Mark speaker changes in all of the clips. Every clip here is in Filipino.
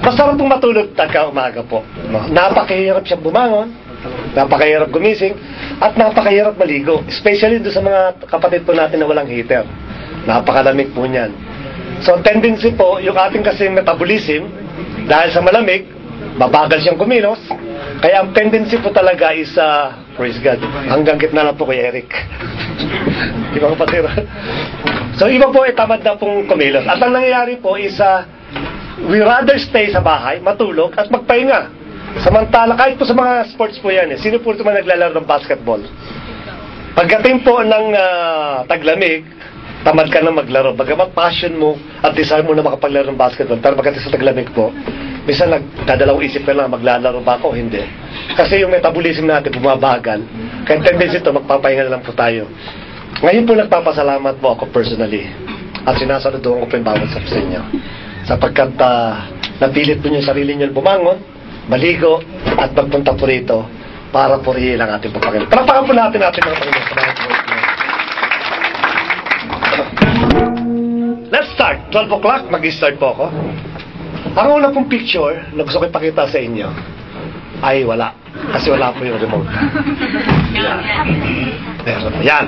Speaker 1: Masarap pong matulog tagka umaga po. No? Napakahirap siyang bumangon, napakahirap gumising, at napakahirap maligo. Especially doon sa mga kapatid po natin na walang heater. Napakalamig po niyan. So, tendency po, yung ating kasing metabolism, dahil sa malamig, mabagal siyang kumilos. Kaya ang tendency po talaga is, praise God, hanggang gitna na po kay Eric. Di ba kapatid? So, iba po, tamad na pong kumilos. At ang nangyayari po is, we rather stay sa bahay, matulog, at magpahinga. Samantala, kahit po sa mga sports po yan, sino po ito man naglalaro ng basketball? Pagdating po ng taglamig, tamad ka na maglaro. Bagamat passion mo at desire mo na makapaglaro ng basketball, pero pagdating sa taglamig po, minsan nagdadalawang isip ka lang, maglalaro ba ako? Hindi. Kasi yung metabolism natin bumabagal. Kaya tendency ito, magpapahinga na lang po tayo. Ngayon po nagpapasalamat po ako personally. At sinasaluduhan ko po yung bawat sa inyo. Sapagkat napilit po niyo sarili niyo bumangon, maligo, at magpunta po rito para purihin ang ating Panginoon. Palapakan po natin mga Panginoon. Let's start. 12 o'clock, mag-start po ako. Ang una pong picture na gusto ko ipakita sa inyo ay wala. Kasi wala po yung remote. Yan.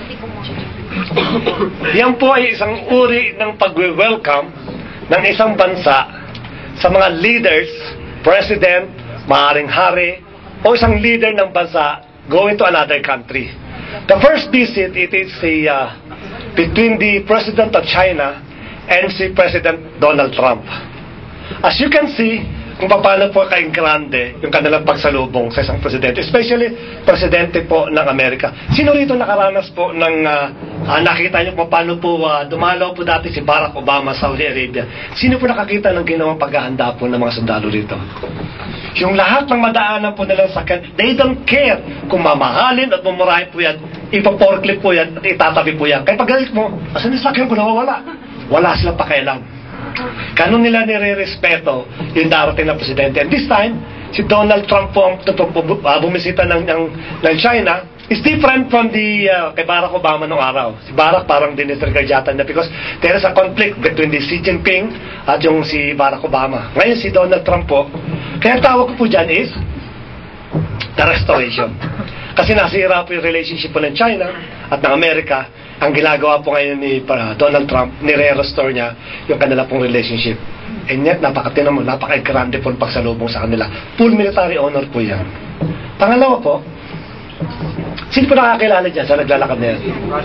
Speaker 1: Yan po ay isang uri ng pag-welcome ng isang bansa sa mga leaders, president, maaaring hari, o isang leader ng bansa going to another country. The first visit, it is between the President of China and si President Donald Trump. As you can see, kung paano po ka-grande yung kanilang pagsalubong sa isang presidente, especially presidente po ng Amerika. Sino rito nakaranas po ng nakita niyo kung paano po dumalaw po dati si Barack Obama sa Saudi Arabia? Sino po nakakita ng ginawang paghahanda po ng mga sundalo rito? Yung lahat ng madaanan po nilang sakyan, they don't care kung mamahalin at mumurahin po yan, ipaporklip po yan at itatabi po yan. Kaya pag-galit mo, asan yung sakyan ko nawawala? Wala silang pakialam. Ganun nila nire-respeto yung darating na presidente. And this time, si Donald Trump po ang bumisita ng China is different from the kay Barack Obama nung araw. Si Barack parang dinisregardatan na because there is a conflict between the Xi Jinping at yung si Barack Obama. Ngayon si Donald Trump po, kaya tawag ko po dyan is the restoration. Kasi nasira po yung relationship po ng China at ng Amerika. Ang ginagawa po ngayon ni Donald Trump, nire-restore niya yung kanila pong relationship. And yet, napaka-grande po ang pagsalubong sa kanila. Full military honor po yan. Pangalawa po, sino po nakakilala dyan sa naglalakad na yan?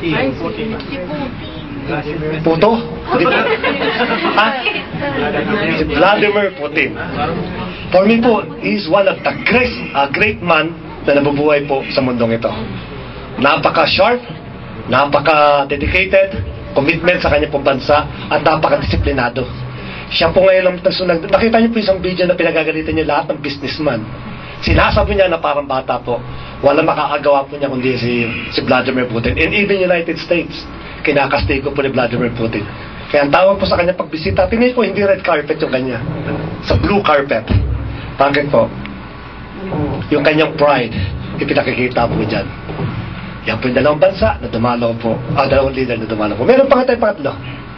Speaker 1: Puto? Hindi po. Si Vladimir Putin. For me po, he is one of the great man na nabubuhay po sa mundong ito. Napaka-sharp, napaka-dedicated, commitment sa kanyang pong bansa, at napaka-disiplinado. Siya po ngayon nakita niyo po isang video na pinagagalitan niya lahat ng businessman. Sinasabi niya na parang bata po. Walang makakagawa po niya kundi si Vladimir Putin. And even United States, kinakastigo po ni Vladimir Putin. Kaya ang tawag po sa kanya pagbisita, tingnan po hindi red carpet yung kanya. Sa blue carpet. Bakit po? Yung kanyang pride, ipinakikita po dyan. Yan po yung dalawang bansa na dumalaw po. Dalawang leader na dumalaw po. Meron pa nga tayong pangatlo.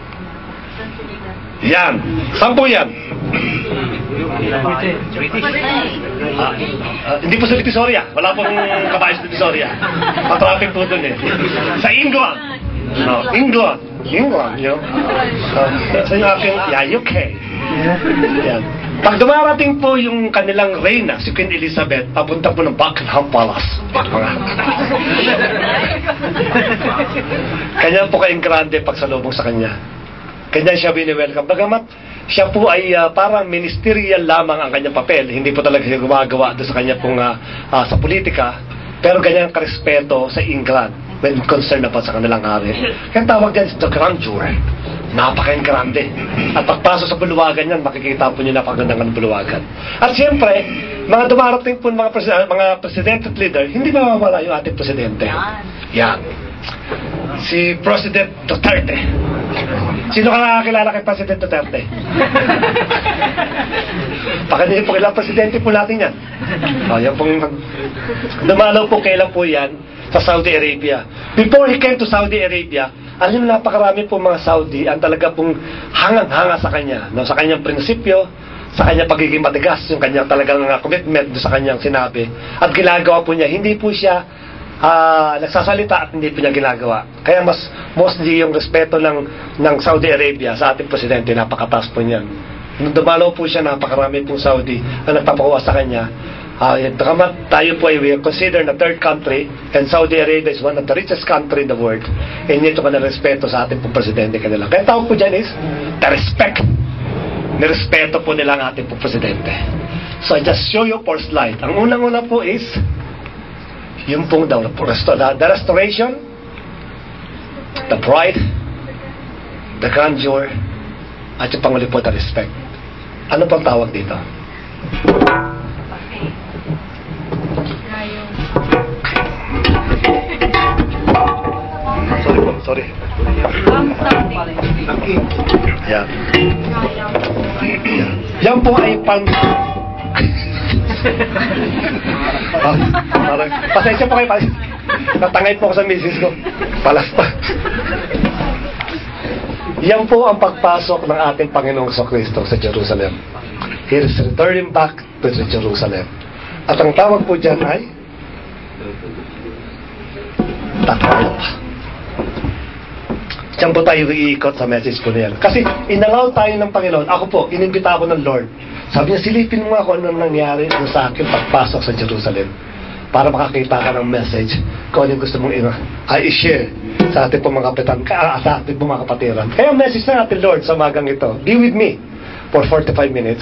Speaker 1: Yan. Saan po yan? Hindi po sa Divisoria. Wala pong kabayo sa Divisoria. Pa-traffic po dun eh. Sa England. No, England. England, you know. Sa yung aking, UK. Yan. Pag dumarating po yung kanilang reyna, si Queen Elizabeth, papunta po ng Buckingham Palace. Kanya po kayong grande pagsalubong sa kanya. Kanya siya bini-welcome. Bagamat siya po ay parang ministerial lamang ang kanyang papel. Hindi po talaga siya gumagawa doon sa kanya pong sa politika. Pero ganyan karespeto sa England when concerned na po sa kanilang hari. Kaya tawag dyan the grandeur. Napaka-grande. At pagpasok sa buluwagan yan, makikita po niyo napakagandang ng buluwagan. At siyempre, mga dumarating po mga president at leader, hindi mawawala yung ating presidente. Yan. Si President Duterte. Sino ka nakakilala kay President Duterte? Baka hindi po kailang presidente po natin yan. Yan pong dumalaw po kailan po yan sa Saudi Arabia. Before he came to Saudi Arabia, alam mo napakarami po mga Saudi ang talaga pong hangang-hanga sa kanya, no? Sa kanyang prinsipyo, sa kanya pagiging matigas, yung kanyang talagang commitment sa kanyang sinabi. At ginagawa po niya, hindi po siya nagsasalita at hindi po niya ginagawa. Kaya mostly yung respeto ng Saudi Arabia sa ating presidente, napakataas po niyan. Nung dumalaw po siya, napakarami po Saudi na nagpapakuha sa kanya. Tayo po ay we are considered a third country, and Saudi Arabia is one of the richest country in the world. And ito ka na respeto sa ating pong presidente kanila. Kaya tawag po dyan is the respect. Nirespeto po nila ang ating pong presidente. So I just show you for slide. Ang unang-una po is yung pong the restoration, the pride, the grandeur, at yung panghuli po, the respect. Ano pang tawag dito? Sorry. Yan. Yan po ay parang, pasensya po kayo, natangay po ako sa misis ko. Palas pa. Yan po ang pagpasok ng ating Panginoong Kristo sa Jerusalem. He is returning back to Jerusalem. At ang tawag po dyan ay triumph. Diyan po tayo iikot sa message po niyan. Kasi inalaw tayo ng Panginoon. Ako po, inimbita ako ng Lord. Sabi niya, silipin mo ako anong nangyari sa aking pagpasok sa Jerusalem para makakita ka ng message kung ano yung gusto mong i-share sa ating mga kapitan, sa ating mga kapatiran. Kaya ang message ng ating Lord sa magang ito, be with me for 45 minutes.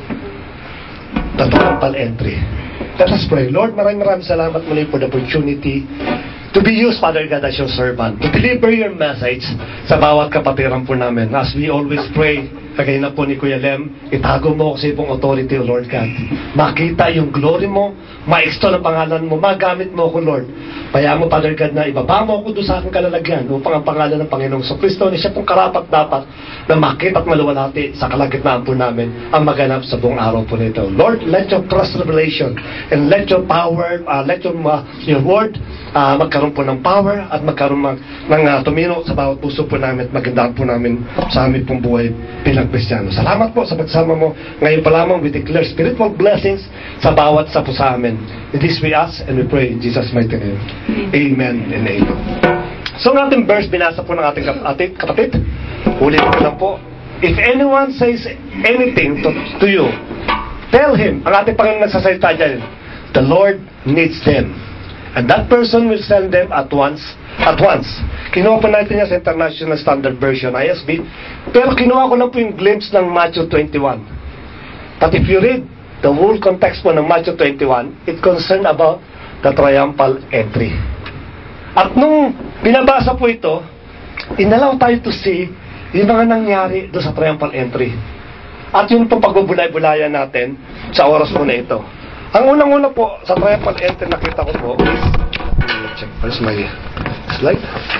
Speaker 1: The triumphal entry. Let us pray. Lord, maraming salamat muli for the opportunity to be used, Father God, as your servant, to deliver your message sa bawat kapatiran po namin. As we always pray, kagaya na po ni Kuya Lem, itago mo ako sa iyong authority, O Lord God. Makita yung glory mo, ma-extol ang pangalan mo, magamit mo ako, Lord. Kaya mo, Father God, na ibaba mo ako doon sa aking kalalagyan upang ang pangalan ng Panginoong Kristo na siya pong karapat dapat na makita at maluwalhati sa kalagitnaan po namin ang maganap sa buong araw po nito. Lord, let your trust revelation and let your power, let your word magkaroon po ng power at magkaroon ng tumino sa bawat puso po namin at magandaan po namin sa aming pong buhay bilang Kristiyano. Salamat po sa pagsama mo. Ngayon pa lamang we declare spiritual blessings sa bawat sa po sa amin. In this we ask and we pray in Jesus' mighty name. Amen and amen. So ang ating verse, binasa po ng ating kapatid. Ulit ko lang po. If anyone says anything to you, tell him, ang ating Panginoon nagsasalita dyan, the Lord needs them. And that person will send them at once. Kinuha po natin niya sa International Standard Version, ISB. Pero kinuha ko lang po yung glimpse ng Matthew 21. But if you read the whole context po ng Matthew 21, it concerned about the triumphal entry. At nung binabasa po ito, inalaw tayo to see yung mga nangyari doon sa triumphal entry. At yung pong pagbubulay-bulayan natin sa oras po na ito. Ang unang-una po sa triumphal entry nakita ko po is, check, where's my slide?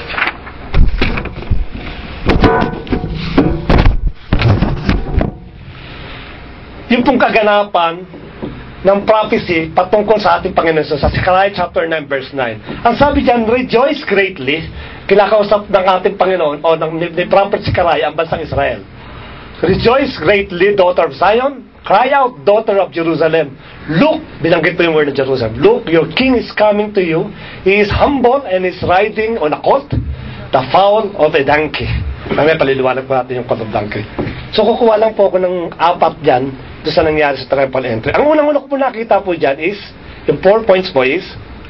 Speaker 1: Yung pong kaganapan ng prophecy patungkol sa ating Panginoon sa Zechariah chapter 9 verse 9. Ang sabi diyan, rejoice greatly, kinakausap ng ating Panginoon o ni prophet Zechariah ang bansang Israel. Rejoice greatly, daughter of Zion. Cry out, daughter of Jerusalem. Look, binanggit po yung word of Jerusalem. Look, your king is coming to you. He is humble and is riding on a colt, the foal of a donkey. Mamaya paliliwanag po natin yung colt of donkey. So kukuha lang po ako ng apat dyan doon sa nangyari sa triumphal entry. Ang unang-una ko po nakita po dyan is, yung 4 points po is,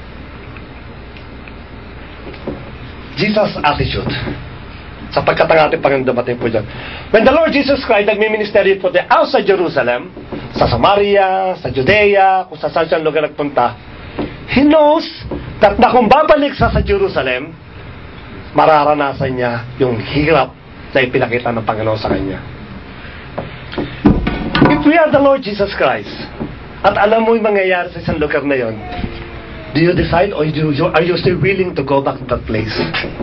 Speaker 1: Jesus' attitude. Sapagkat ang ating Panginoon dumating po dyan. When the Lord Jesus Christ nagmi-ministeryo po dyan outside Jerusalem, sa Samaria, sa Judea, kung saan siyang lugar nagpunta, He knows that na kung babalik sa Jerusalem, mararanasan niya yung hirap na ipinakita ng Panginoon sa kanya. If we are the Lord Jesus Christ, at alam mo yung mangyayari sa isang lugar na yon, do you decide or are you still willing to go back to that place?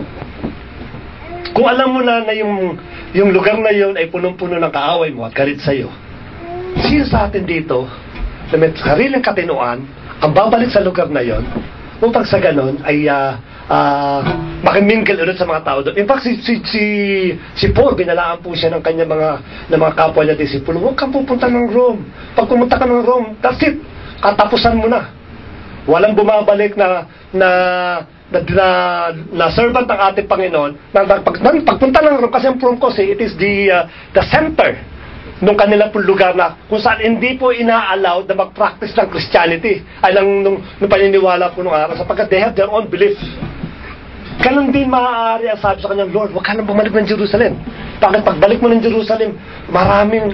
Speaker 1: Kung alam mo na yung lugar na yon ay punong-puno ng kaaway mo at galit sa'yo, sino sa atin dito na may sariling katinuan ang babalik sa lugar na yon upang sa ganon ay makimingle ulit sa mga tao doon. In fact, si Paul, binalaan po siya ng kanyang mga kapwa niya disipulo, huwag kang pupunta ng Rome. Pag pumunta ka ng Rome, that's it. Katapusan mo na. Walang bumabalik na servant ng ating Panginoon. Pagpunta ng Rome, kasi ang Promos, it is the center nung kanilang lugar na kung saan hindi po ina-allow na mag-practice ng Christianity ay nung paniniwala po nung araw sapagkat they have their own belief. Ganun din maaari ang sabi sa kanyang, Lord, huwag ka nang bumalik ng Jerusalem. Bakit pagbalik mo ng Jerusalem, maraming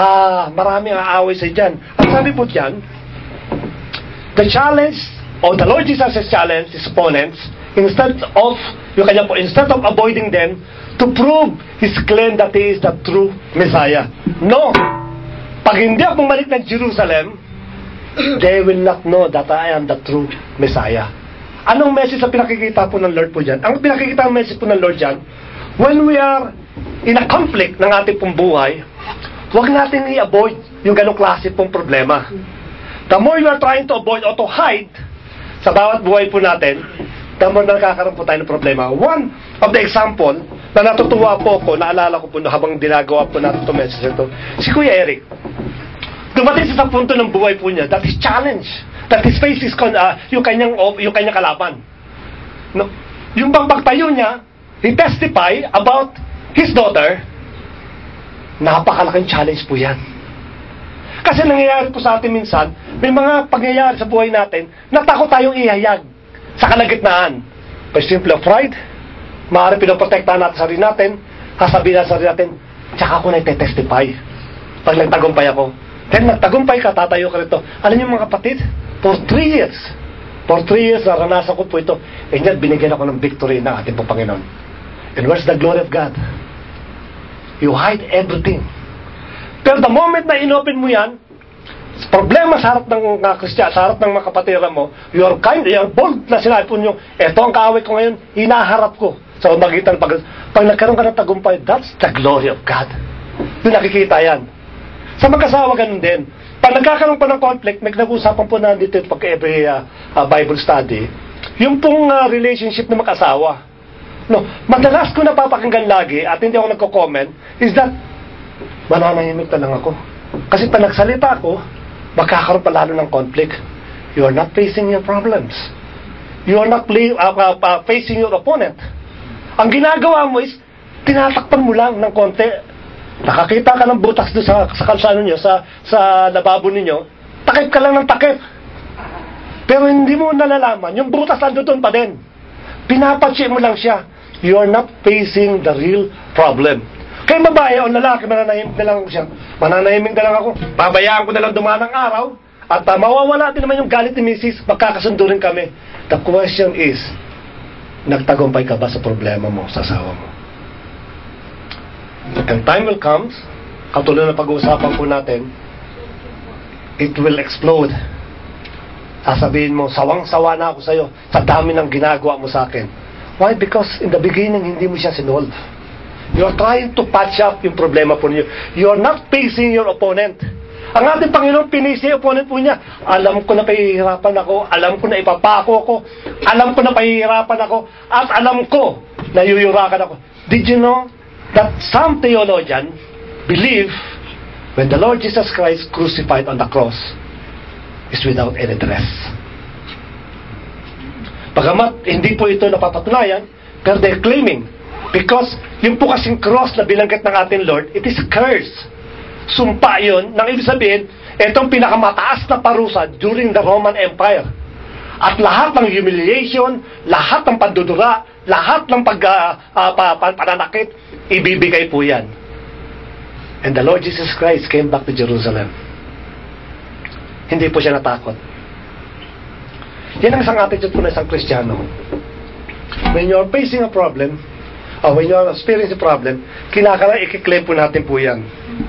Speaker 1: aaway sa dyan. Ang sabi po dyan, the challenge, or the Lord Jesus' challenge his opponents, instead of avoiding them, to prove his claim that he is the true Messiah. No! Pag hindi ako bumalik ng Jerusalem, they will not know that I am the true Messiah. Anong message ang pinakikita po ng Lord po dyan? Ang pinakikita ang message po ng Lord dyan, when we are in a conflict ng ating pong buhay, huwag natin i-avoid yung ganong klase pong problema. The more you are trying to avoid or to hide sa bawat buhay po natin, the more nakakaroon po tayo ng problema. One of the example na natutuwa po ako, naalala ko po habang ginagawa po natin itong message ito, si Kuya Eric. Dumating sa punto ng buhay po niya that his challenge, that his face is yung kanyang kalaban. No? Yung pagtayo niya, he testify about his daughter, napakalaking challenge po yan. Kasi nangyayari po sa atin minsan, may mga pangyayari sa buhay natin, natakot tayong ihayag sa kalagitnaan. By simple of pride, maaari pinoprotektahan natin sarili natin, sasabihin natin sarili natin, tsaka ako nagtetestify. Pag nagtagumpay ako, then nagtagumpay ka, tatayo ka rito. Alam niyo mga kapatid, for 3 years, naranasan ko po ito, and yet binigyan ako ng victory ng ating pong Panginoon. And where's the glory of God? You hide everything. Pero the moment na inopen mo yan, problema sa harap ng Kristiyan, sa harap ng mga kapatiran mo, you are bold na sinabi po nyo, eto ang kaaway ko ngayon, hinaharap ko sa magitan. Pag nagkaroon ka ng tagumpay, that's the glory of God. Doon nakikita yan. Sa mag-asawa, ganun din. Pag nagkakaroon pa ng conflict, may nag-usapan po na dito pag every Bible study, yung pong relationship ng mag-asawa. No, madalas ko napapakinggan lagi, at hindi ako nagko-comment, is that, mananahimik na lang ako. Kasi pag nagsalita ako, magkakaroon pa lalo ng conflict. You are not facing your problems. You are not facing your opponent. Ang ginagawa mo is, tinatakpan mo lang ng konti. Nakakita ka ng butas doon sa kalsano nyo, sa lababo ninyo, takip ka lang ng takip. Pero hindi mo nalalaman, yung butas doon pa din. Pinapatsi mo lang siya. You are not facing the real problem. Kaya babae o lalaki, mananahimik na lang ako siya. Mananahimik na lang ako. Babayaan ko na lang dumaan ng araw. At mawawala din naman yung galit ni Mrs. Magkakasundo rin kami. The question is, nagtagumpay ka ba sa problema mo, sa asawa mo? And time will come, katulad na pag-uusapan po natin, it will explode. Sasabihin mo, sawang-sawa na ako sa'yo sa dami ng ginagawa mo sa akin. Why? Because in the beginning, hindi mo siya sinolve. You are trying to patch up yung problema po niyo. You are not facing your opponent. Ang ating Panginoon, pinisi yung opponent po niya. Alam ko na pahihirapan ako. Alam ko na ipapako ko. Alam ko na pahihirapan ako. At alam ko na yuyurakan ako. Did you know that some theologians believe when the Lord Jesus Christ crucified on the cross is without any dress? Bagamat hindi po ito napapatunayan, pero they're claiming, because yung po kasing cross na binanggit ng ating Lord, it is a curse. Sumpa yun, nang ibig sabihin, itong pinakamataas na parusa during the Roman Empire. At lahat ng humiliation, lahat ng pandudura, lahat ng pananakit, ibibigay po yan. And the Lord Jesus Christ came back to Jerusalem. Hindi po siya natakot. Yan ang isang attitude po ng isang Kristiyano. When you're facing a problem, or when you're experiencing a problem, ikiklaim po natin po yan.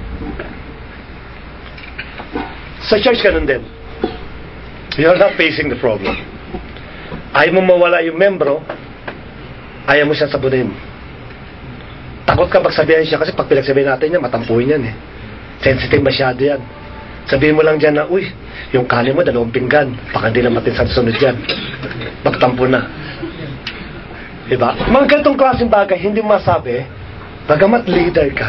Speaker 1: Sa church, ganun din. You're not facing the problem. Ayaw mo mawala yung membro, ayaw mo siya sabunin. Takot ka pagsabihan siya, kasi pag pinagsabihin natin yan, matampuin yan eh. Sensitive masyado yan. Sabihin mo lang dyan na, uy, yung kali mo, 2 pinggan. Baka hindi na matin sa sunod dyan. Magtampo na. Diba? Mga ganitong klaseng bagay, hindi mo masabi, bagamat leader ka.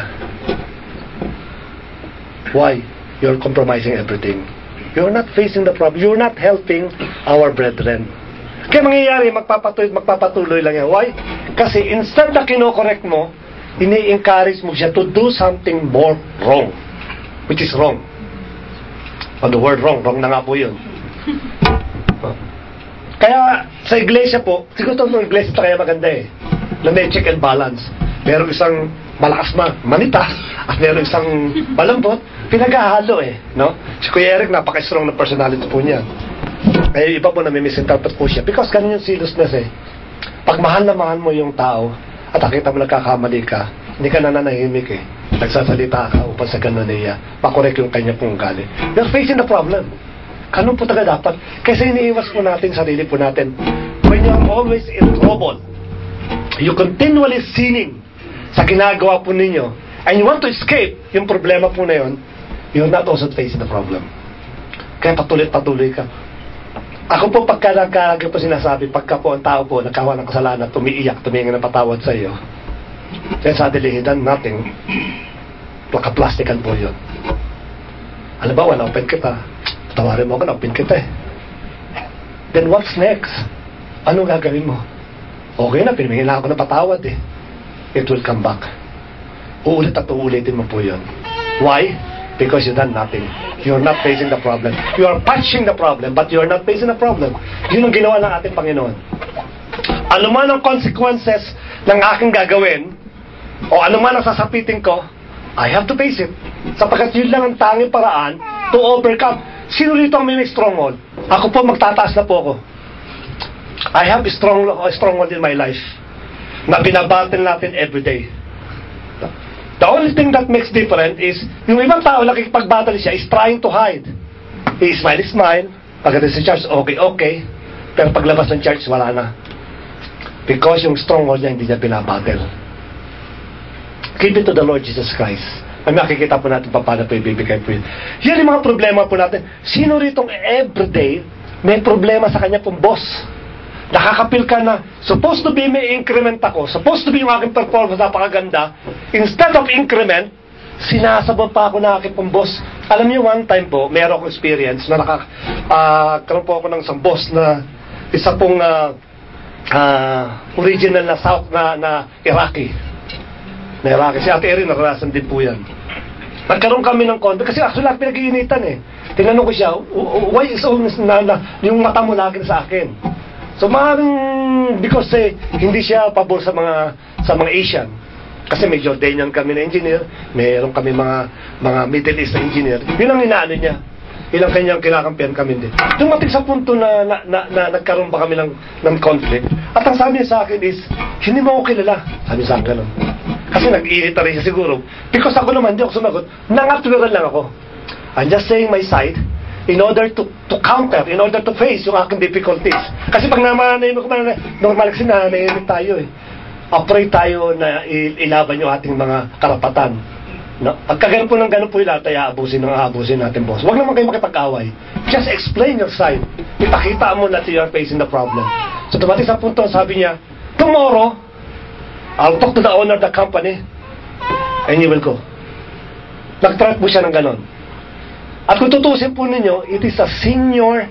Speaker 1: Why? You're compromising everything. You're not facing the problem. You're not helping our brethren. Kaya mangyayari, magpapatuloy lang yan. Why? Kasi instead na kinokorek mo, ini-encourage mo siya to do something more wrong. Which is wrong. On the word wrong na nga po yun. Kaya sa iglesia po, siguro itong iglesia ito kaya maganda eh. Na may check and balance. Merong isang malakas manita at meron isang malambot, pinag-ahalo eh. No? Si Kuya Eric, napaka-strong na personality po niya. Kaya iba po na may misinterpret po siya. Because ganun yung seriousness eh. Pag mahal na mahal mo yung tao, at nakita mo nagkakamali ka, hindi ka nananahimik eh. Nagsasalita ka upang sa ganun niya, makorek yung kanya pong ugali. You're facing the problem. Ganun po talaga dapat. Kasi iniiwas po natin sarili po natin. When you are always in trouble, you continually sinning sa ginagawa po ninyo, and you want to escape yung problema po na yun, you're not also facing the problem. Kaya patuloy ka. Ako po pagka po sinasabi, pagka po ang tao po nagkawa ng kasalanan, tumiiyak, tuminga ng patawad sa iyo, then suddenly he done nothing, plaka-plastikan po yun. Alam ba, na-open kita, tawarin mo ako, na-open kita eh. Then what's next? Ano gagawin mo? Okay na, pinimingin na ako ng patawad eh. It will come back. Uulit at uulitin mo po yun. Why? Because you've done nothing. You're not facing the problem. You are patching the problem, but you're not facing the problem. Yun ang ginawa ng ating Panginoon. Ano man ang consequences ng aking gagawin, o ano man ang sasapitin ko, I have to face it. Sapagkat yun lang ang tanging paraan to overcome. Sino rito ang may stronghold? Ako po, magtataas na po ako. I have a stronghold in my life na binabattle natin every day. The only thing that makes different is yung ibang tao nakikipag-battle siya is trying to hide. He smile. Pagdating sa church, okay. Pero paglabas ng church, wala na. Because yung stronghold niya, hindi niya binabattle. Keep it to the Lord Jesus Christ. May makikita po natin paano po ibibigay po yun. Yan yung mga problema po natin. Sino ritong everyday may problema sa kanya pong boss? Nakakapil ka na, supposed to be may increment ako, supposed to be yung aking performance napakaganda, instead of increment, sinasabot pa ako na aking pong boss. Alam niyo, one time po, meron akong experience na karoon po ako ng isang boss na isa pong original na South na Iraqi. Na Iraqi. Si Ate Erin, naranasan din po yan. Nagkaroon kami ng conflict, kasi actually pinag-iinitan eh. Tinanong ko siya, why is always yung mata mo lagi sa akin? So maaaring because hindi siya pabor sa mga Asian. Kasi may Jordanian kami na engineer, mayroon kami mga Middle East na engineer. Yun ang inaano niya. Ilang kanyang kinakampihan kami din. Dumating sa punto na nagkaroon pa kami ng conflict. At ang sabi niya sa akin is, hindi mo ako kilala. Sabi sa akin ganun. Kasi nag-irita rin siya siguro. Because ako naman, hindi ako sumagot. Nangatwiran lang ako. I'm just saying my side in order to counter, in order to face yung aking difficulties. Kasi pag normal kasi nanahimik tayo eh. Operate tayo na ilaban yung ating mga karapatan. No? Pagka ganun po ng ganun po lahat, ay aabusin natin boss. Huwag naman kayo makipag-away. Just explain your side. Ipakita mo na you are facing the problem. So dumating sa punto, sabi niya, tomorrow, I'll talk to the owner of the company and you will go. Nag-track po siya ng ganun. At kung tutusin po ninyo, it is a senior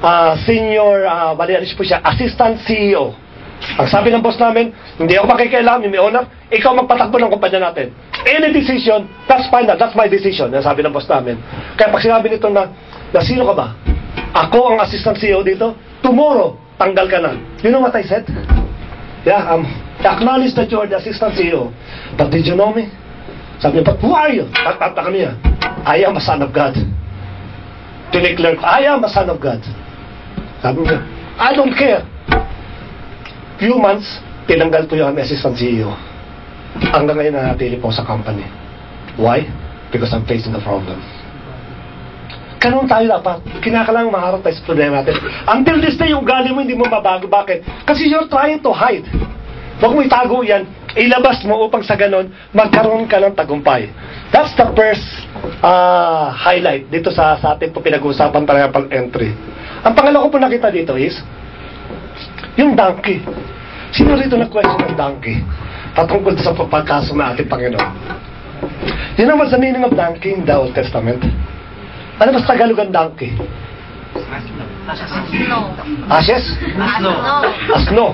Speaker 1: po siya, assistant CEO. Ang sabi ng boss namin, hindi ako makikialam, may owner, ikaw magpatakbo ng kumpanya natin. Any decision, that's final, that's my decision. Ang sabi ng boss namin. Kaya pag sinabi nito na sino ka ba? Ako ang assistant CEO dito, tomorrow, tanggal ka na. You know what I said? Yeah, acknowledge that you are the assistant CEO. But did you know me? Sabi niya, who are you? Tatata kami niya. I am a son of God. Tineclare ko, I am a son of God. Sabi niya, I don't care. Few months, tinanggal po yung assistant CEO. Hanggang ngayon nanatili po sa company. Why? Because I'm facing the problem. Ganun tayo dapat. Kinakailangan maharap tayo sa problema natin. Until this day, yung galing mo hindi mo mabago. Bakit? Kasi you're trying to hide. Huwag mo itago yan. Ilabas mo upang sa ganun, magkaroon ka ng tagumpay. That's the first highlight dito sa ating po pinag-uusapan para pag-entry. Ang pangalawa ko po nakita dito is yung donkey. Sino rito nag-question ng donkey? Patungkol sa pagkaso ng ating Panginoon. You know what's the meaning of donkey in the Old Testament? Ano ba sa Tagalog ang donkey? Ashes? Asno.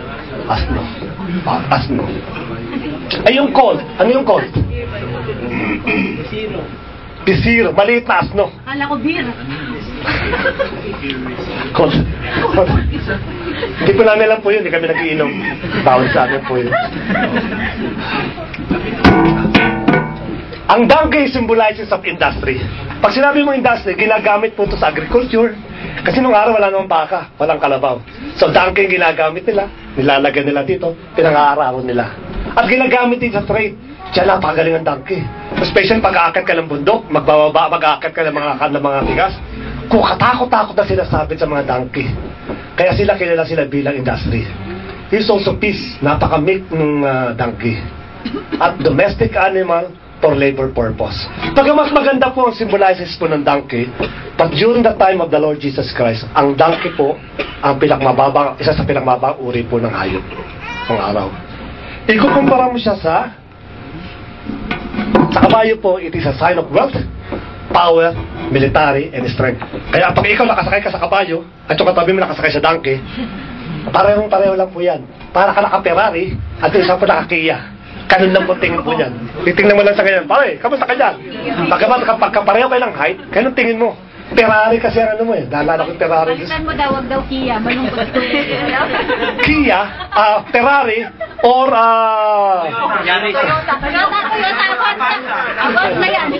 Speaker 1: Asno. Ay, yung colt. Ano yung colt? Pisiro. Maliit na asno.
Speaker 2: Kala ko beer.
Speaker 1: Colt. Hindi po namin alam po yun. Hindi kami nag-iinom. Bawal sa amin po yun. Ang donkey symbolizes of industry. Pag sinabi mo industry, ginagamit po ito sa agriculture. Kasi nung araw wala namang baka, walang kalabaw. So donkey yung ginagamit nila, nilalagyan nila dito, pinang-aarawan nila. At ginagamit din sa trade. Diyan napakagaling ang donkey. Especially pag-aakyat ka ng bundok, mag-aakyat ka ng mga tigas. Kung katakot-takot na sila sabit sa mga donkey. Kaya kilala sila bilang industry. He's also peace, napaka-meek ng donkey. At domestic animal for labor purpose. Pag mas maganda po ang symbolizes po ng donkey, but during the time of the Lord Jesus Christ, ang donkey po, ang isa sa pinakmababang uri po ng hayop ng araw. Ikukumpara mo siya sa kabayo po, it is a sign of wealth, power, military, and strength. Kaya pag ikaw nakasakay ka sa kabayo, at yung katabi mo nakasakay sa donkey, pareho lang po yan. Para ka naka-Ferrari, at yung isa po naka-Kia. Ganun lang po tingin po niyan. Titingnan mo lang sa ganyan, pare, kamusta ka dyan? Pagka pareho kayo ng height, ganun tingin mo. Ferrari kasi ang ano mo eh. Naalala ko yung Ferrari.
Speaker 2: Palitan mo daw, wag daw Kia. Malungkot ko.
Speaker 1: Kia, Ferrari, or
Speaker 2: Toyota. Abot na yan.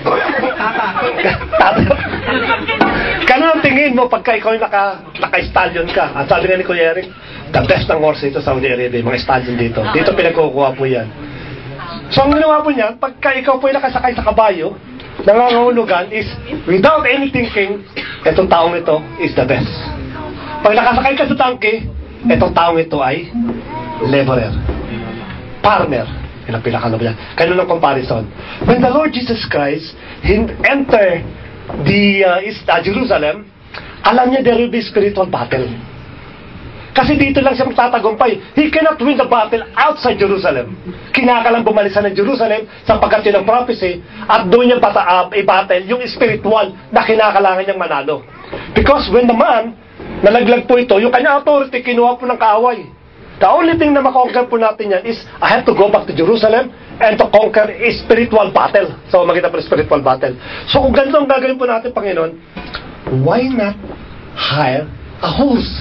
Speaker 1: Ganun ang tingin mo pagka ikaw yung naka-stallion ka. At sabi nga ni Kuya Eric, the best ng horse ito sa Saudi Arabia, mga stallion dito. Dito pinagkukuha po yan. So ang ginawa po niyan, pagka ikaw po yung nakasakay sa kabayo, nangangahulugan is, without any thinking, itong taong ito is the best. Pag nakasakay ka sa donkey, itong taong ito ay laborer, farmer. Yan ang pinakano ba yan? Ganun ang comparison. When the Lord Jesus Christ entered Jerusalem, alam niya there will be spiritual battle. Kasi dito lang siya magtatagumpay. He cannot win the battle outside Jerusalem. Kinakalang bumalisan ng Jerusalem sapagkat yun ang prophecy at doon niya i-battle yung spiritual na kinakalangan niyang manalo. Because when the man, nalaglag po ito, yung kanya authority kinuha po ng kaaway. The only thing na makonquer po natin yan is I have to go back to Jerusalem and to conquer a spiritual battle. So makita po spiritual battle. So kung ganito ang gagawin po natin, Panginoon, why not hire a horse?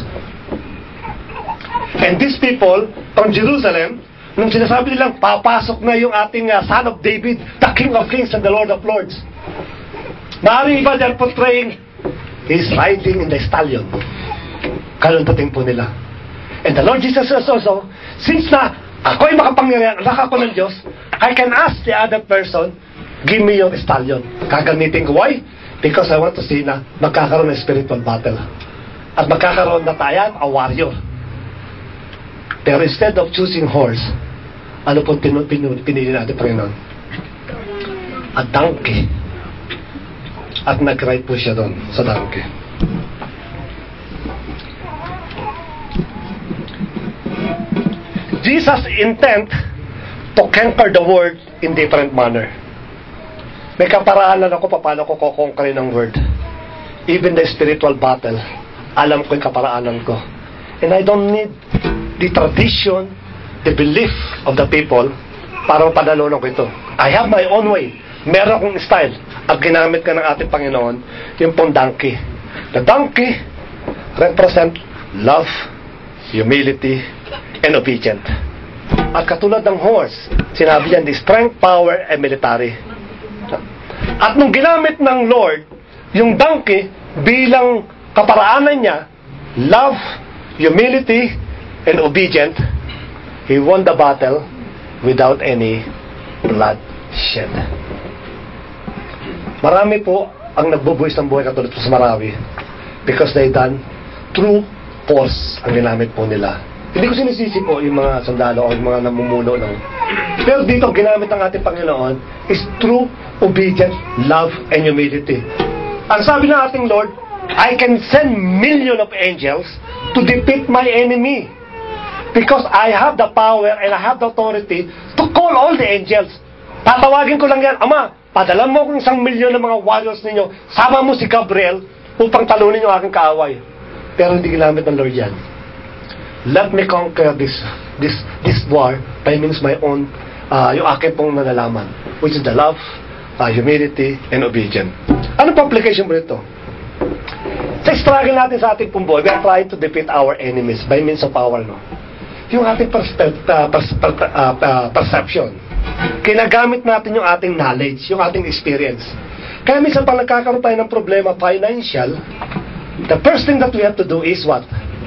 Speaker 1: And these people from Jerusalem, nung sinasabi nilang papasok na yung ating son of David, the King of Kings and the Lord of Lords, maaaring iba they're portraying he's riding in the stallion. Ganun dating po nila. And the Lord Jesus says also, since na ako ay makapangyarihan, anak ako ng Diyos, I can ask the other person, give me your stallion. Gagamitin ko. Why? Because I want to see na magkakaroon ng spiritual battle. At magkakaroon na tayo, a warrior. Pero instead of choosing horse, ano po pinili natin, Panginoon? A donkey. At nag-ride po siya doon sa donkey. Jesus' intent to conquer the world in different manner. May kaparaanan ako paano ko kukonquerin ng word. Even the spiritual battle, alam ko yung kaparaanan ko. And I don't need the tradition, the belief of the people para mapadalunan ko ito. I have my own way. Meron akong style. At ginamit ka ng ating Panginoon, yung pong donkey. The donkey represent love, humility, and obedient. At katulad ng horse, sinabi yan, the strength, power, and military. At nung ginamit ng Lord, yung donkey, bilang kaparaanan niya, love, humility, and obedient, he won the battle without any bloodshed. Marami po ang nagbubuhis ng buhay katulad po sa Marawi because they done true force ang ginamit po nila. Hindi ko sinisisi po yung mga sundalo o yung mga namumuno ng... Pero dito, ginamit ng ating Panginoon is true obedience, love, and humility. Ang sabi ng ating Lord, I can send million of angels to defeat my enemy. Because I have the power and I have the authority to call all the angels. Tatawagin ko lang yan, Ama, padala mo kung 1,000,000 ng mga warriors ninyo, sama mo si Gabriel upang talunin yung aking kaaway. Pero hindi ginamit ng Lord yan. Let me conquer this war by means my own, yung aking pong nalalaman, which is the love, humility, and obedience. Ano pa application mo ito? Sa struggle natin sa ating pong buhay, we are trying to defeat our enemies by means of our, yung ating perception. Kinagamit natin yung ating knowledge, yung ating experience. Kaya minsan pag nagkakaroon tayo ng problema financial, the first thing that we have to do is what?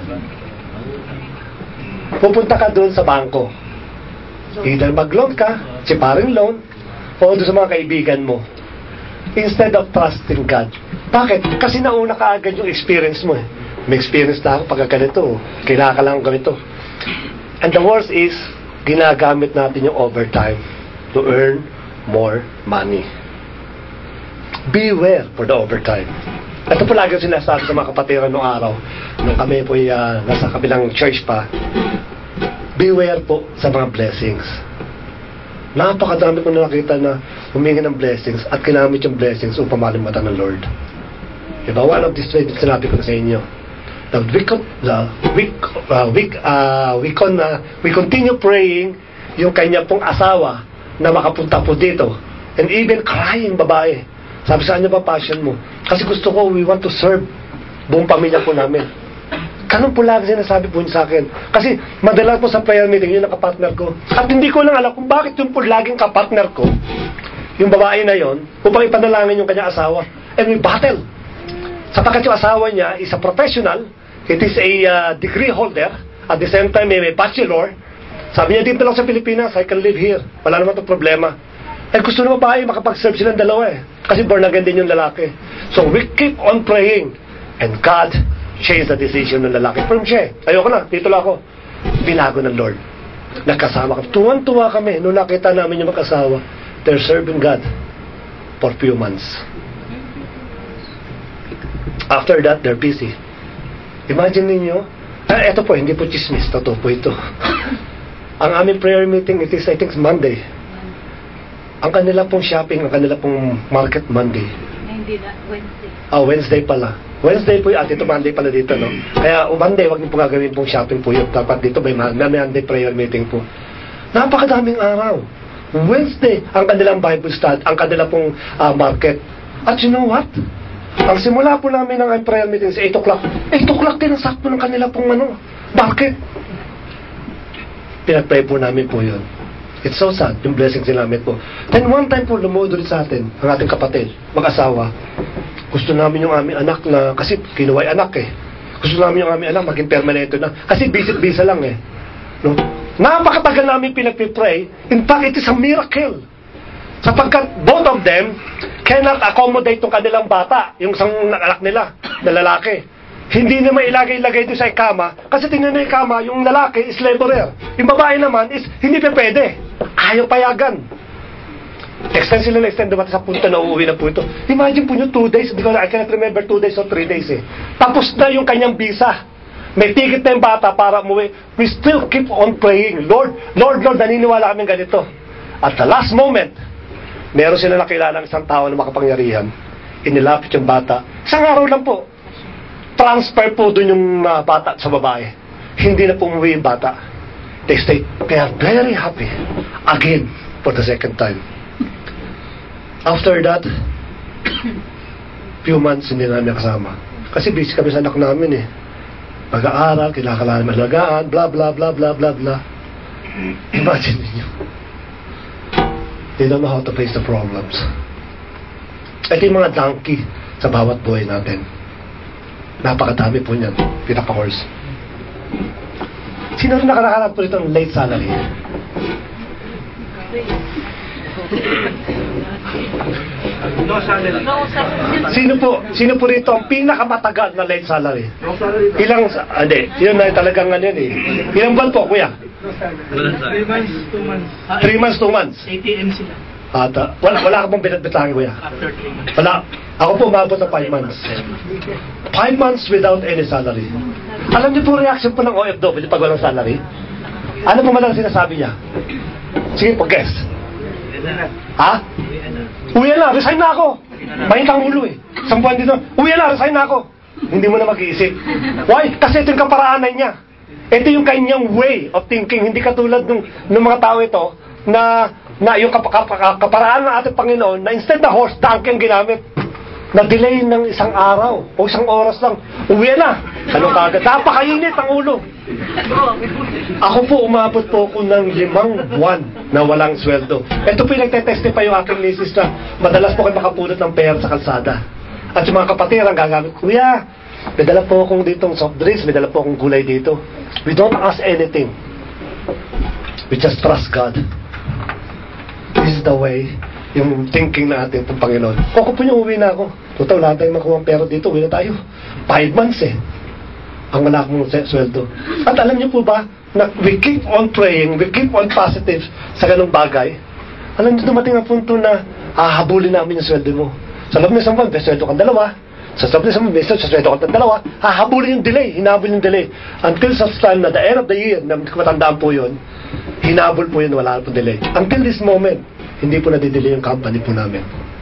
Speaker 1: Pupunta ka doon sa bangko. Either mag-loan ka, siparing loan, o doon sa mga kaibigan mo. Instead of trusting God. Bakit? Kasi nauna ka agad yung experience mo. May experience na ako pagka ganito. Kailangan ka lang ganito. And the worst is, ginagamit natin yung overtime to earn more money. Beware for the overtime. Ito po lagi yung sinasabi sa mga kapatiran noong araw, nung kami po nasa kabilang church pa, beware po sa mga blessings. Napakadami ko na nakita na humingi ng blessings at kinamit yung blessings upang malimatan ng Lord. Diba? One of these things sinabi ko na sa inyo. We continue praying yung kanya pong asawa na makapunta po dito. And even crying babae. Sabi sa kanya, passion mo. Kasi gusto ko, we want to serve buong pamilya po namin. Ganun po lagi sinasabi po niya sa akin. Kasi madalas po sa prayer meeting, yun ang kapartner ko. At hindi ko lang alam kung bakit yun po laging kapartner ko, yung babae na yon, upang ipanalangin yung kanya asawa. And we battle. Sapagkat yung asawa niya is a professional, it is a degree holder, at the same time may bachelor. Sabi niya, dito lang sa Pilipinas, I can live here. Wala naman itong problema. Eh gusto na babae, makapag-serve silang dalawa eh. Kasi born again din yung lalaki. So we keep on praying. And God changed the decision ng lalaki. From siya, ayoko na, dito lang ako. Binago ng Lord. Nagkasama kami. Tuwan-tuwa kami nung nakita namin yung mag-asawa. They're serving God for few months. After that, they're busy. Imagine ninyo, eto po, hindi po chismis, totoo po ito. Ang aming prayer meeting, it is, I think, Monday. Ang kanila pong shopping, ang kanila pong market Monday.
Speaker 2: Hindi na, Wednesday.
Speaker 1: Wednesday pala. Wednesday po yun, at ito Monday pala dito, no? Kaya Monday, wag niyo po gagawin pong shopping po yun. Dapat dito may Monday prayer meeting po. Napakadaming araw. Wednesday, ang kanilang Bible study, ang kanila pong market. At you know what? Ang simula po namin ng prayer meeting sa 8 o'clock. 8 o'clock din ang sakto ng kanila pong market. Pinag-pray po namin po yun. It's so sad, yung blessings namin po. Then one time po, lumuod ulit sa atin, ang ating kapatid, mag-asawa. Gusto namin yung aming anak na, kasi kinuway anak eh. Gusto namin yung aming anak, maging permanente na. Kasi visit-visa lang eh. No? Napakatagal namin pinag-pray. In fact, it is a miracle. Sapagkat both of them cannot accommodate yung kanilang bata, yung isang anak nila, na lalaki. Hindi na mailagay-lagay doon sa kama, kasi tingnan na yung kama, yung lalaki is laborer. Yung babae naman is hindi pa pwede. Ayaw payagan. Extend sila na extend, dumating sa punto na uuwi na po ito. Imagine po nyo 2 days, I cannot remember 2 days or 3 days eh. Tapos na yung kanyang visa. May ticket na yung bata para umuwi. We still keep on praying. Lord, naniniwala kami ganito. At the last moment, meron sila nakilala ng isang tao na makapangyarihan. Inilapit yung bata. Isang araw lang po. Transfer po dun yung bata sa babae. Hindi na po umuwi yung bata. They are very happy. Again, for the second time. After that, few months hindi namin kasama. Kasi busy kami sa anak namin eh. Pag-aaral, kinakailangan malagaan, blah, blah, blah, blah, blah, blah. Imagine niyo. They don't know how to face the problems. Ito yung mga donkey sa bawat buhay natin. Napakadami po niyan. Pinaka-horse. Sino rin nakakahanap po rito ng late salary?
Speaker 3: No salary.
Speaker 1: Sino po rito ang pinakamatagal na late salary? Ilang, hindi, yun na talagang yan eh. Ilang buwan po, kuya?
Speaker 3: 3 months, 2 months.
Speaker 1: 3 months, 2 months.
Speaker 3: ATM sila.
Speaker 1: Wala ka pong binatbitangin, kuya?
Speaker 3: After 3 months.
Speaker 1: Wala. Ako po umabot ng 5 months. 5 months without any salary. Alam niyo po reaction po ng OFW pag walang salary? Ano po madalas sinasabi niya? Sige, pag-guess. Ha? Uwi na, resign na ako. Mahit ang ulo eh. 1 buwan dito, uwi na, resign na ako. Hindi mo na mag-iisip. Why? Kasi ito yung kaparaanan niya. Ito yung kanyang way of thinking. Hindi katulad ng mga tao ito na yung kaparaan ng ating Panginoon na instead na horse, donkey ang ginamit. Na-delay ng 1 araw o 1 oras lang. Uwi na. Ano kagad? Napakainit ang ulo. Ako po, umabot po ako ng 5 buwan na walang sweldo. Ito po yung nagtetestify yung aking misis na madalas po kayo makapulot ng pera sa kalsada. At yung mga kapatid ang gagamit, Kuya, may dala po akong ditong soft drinks, may dala po akong gulay dito. We don't ask anything. We just trust God. This is the way yung thinking natin ng Panginoon. Kung po niyo, uwi na ako. Total, lahat tayong makuha ang pera dito, uwi na tayo. 5 months eh. Ang wala akong sweldo. At alam niyo po ba, na we keep on praying, we keep on positive sa ganung bagay. Alam niyo, dumating ang punto na hahabulin namin yung sweldo mo. Sa loob ng 1 buwan, may sweldo kang 2. Sa loob ng 1 buwan, may sweldo kang 2. Hahabulin yung delay, hinabol yung delay. Until such time na the end of the year, na matandaan po yun, hinabol po yun, wala po delay. Until this moment, hindi po nadidelay yung company po namin.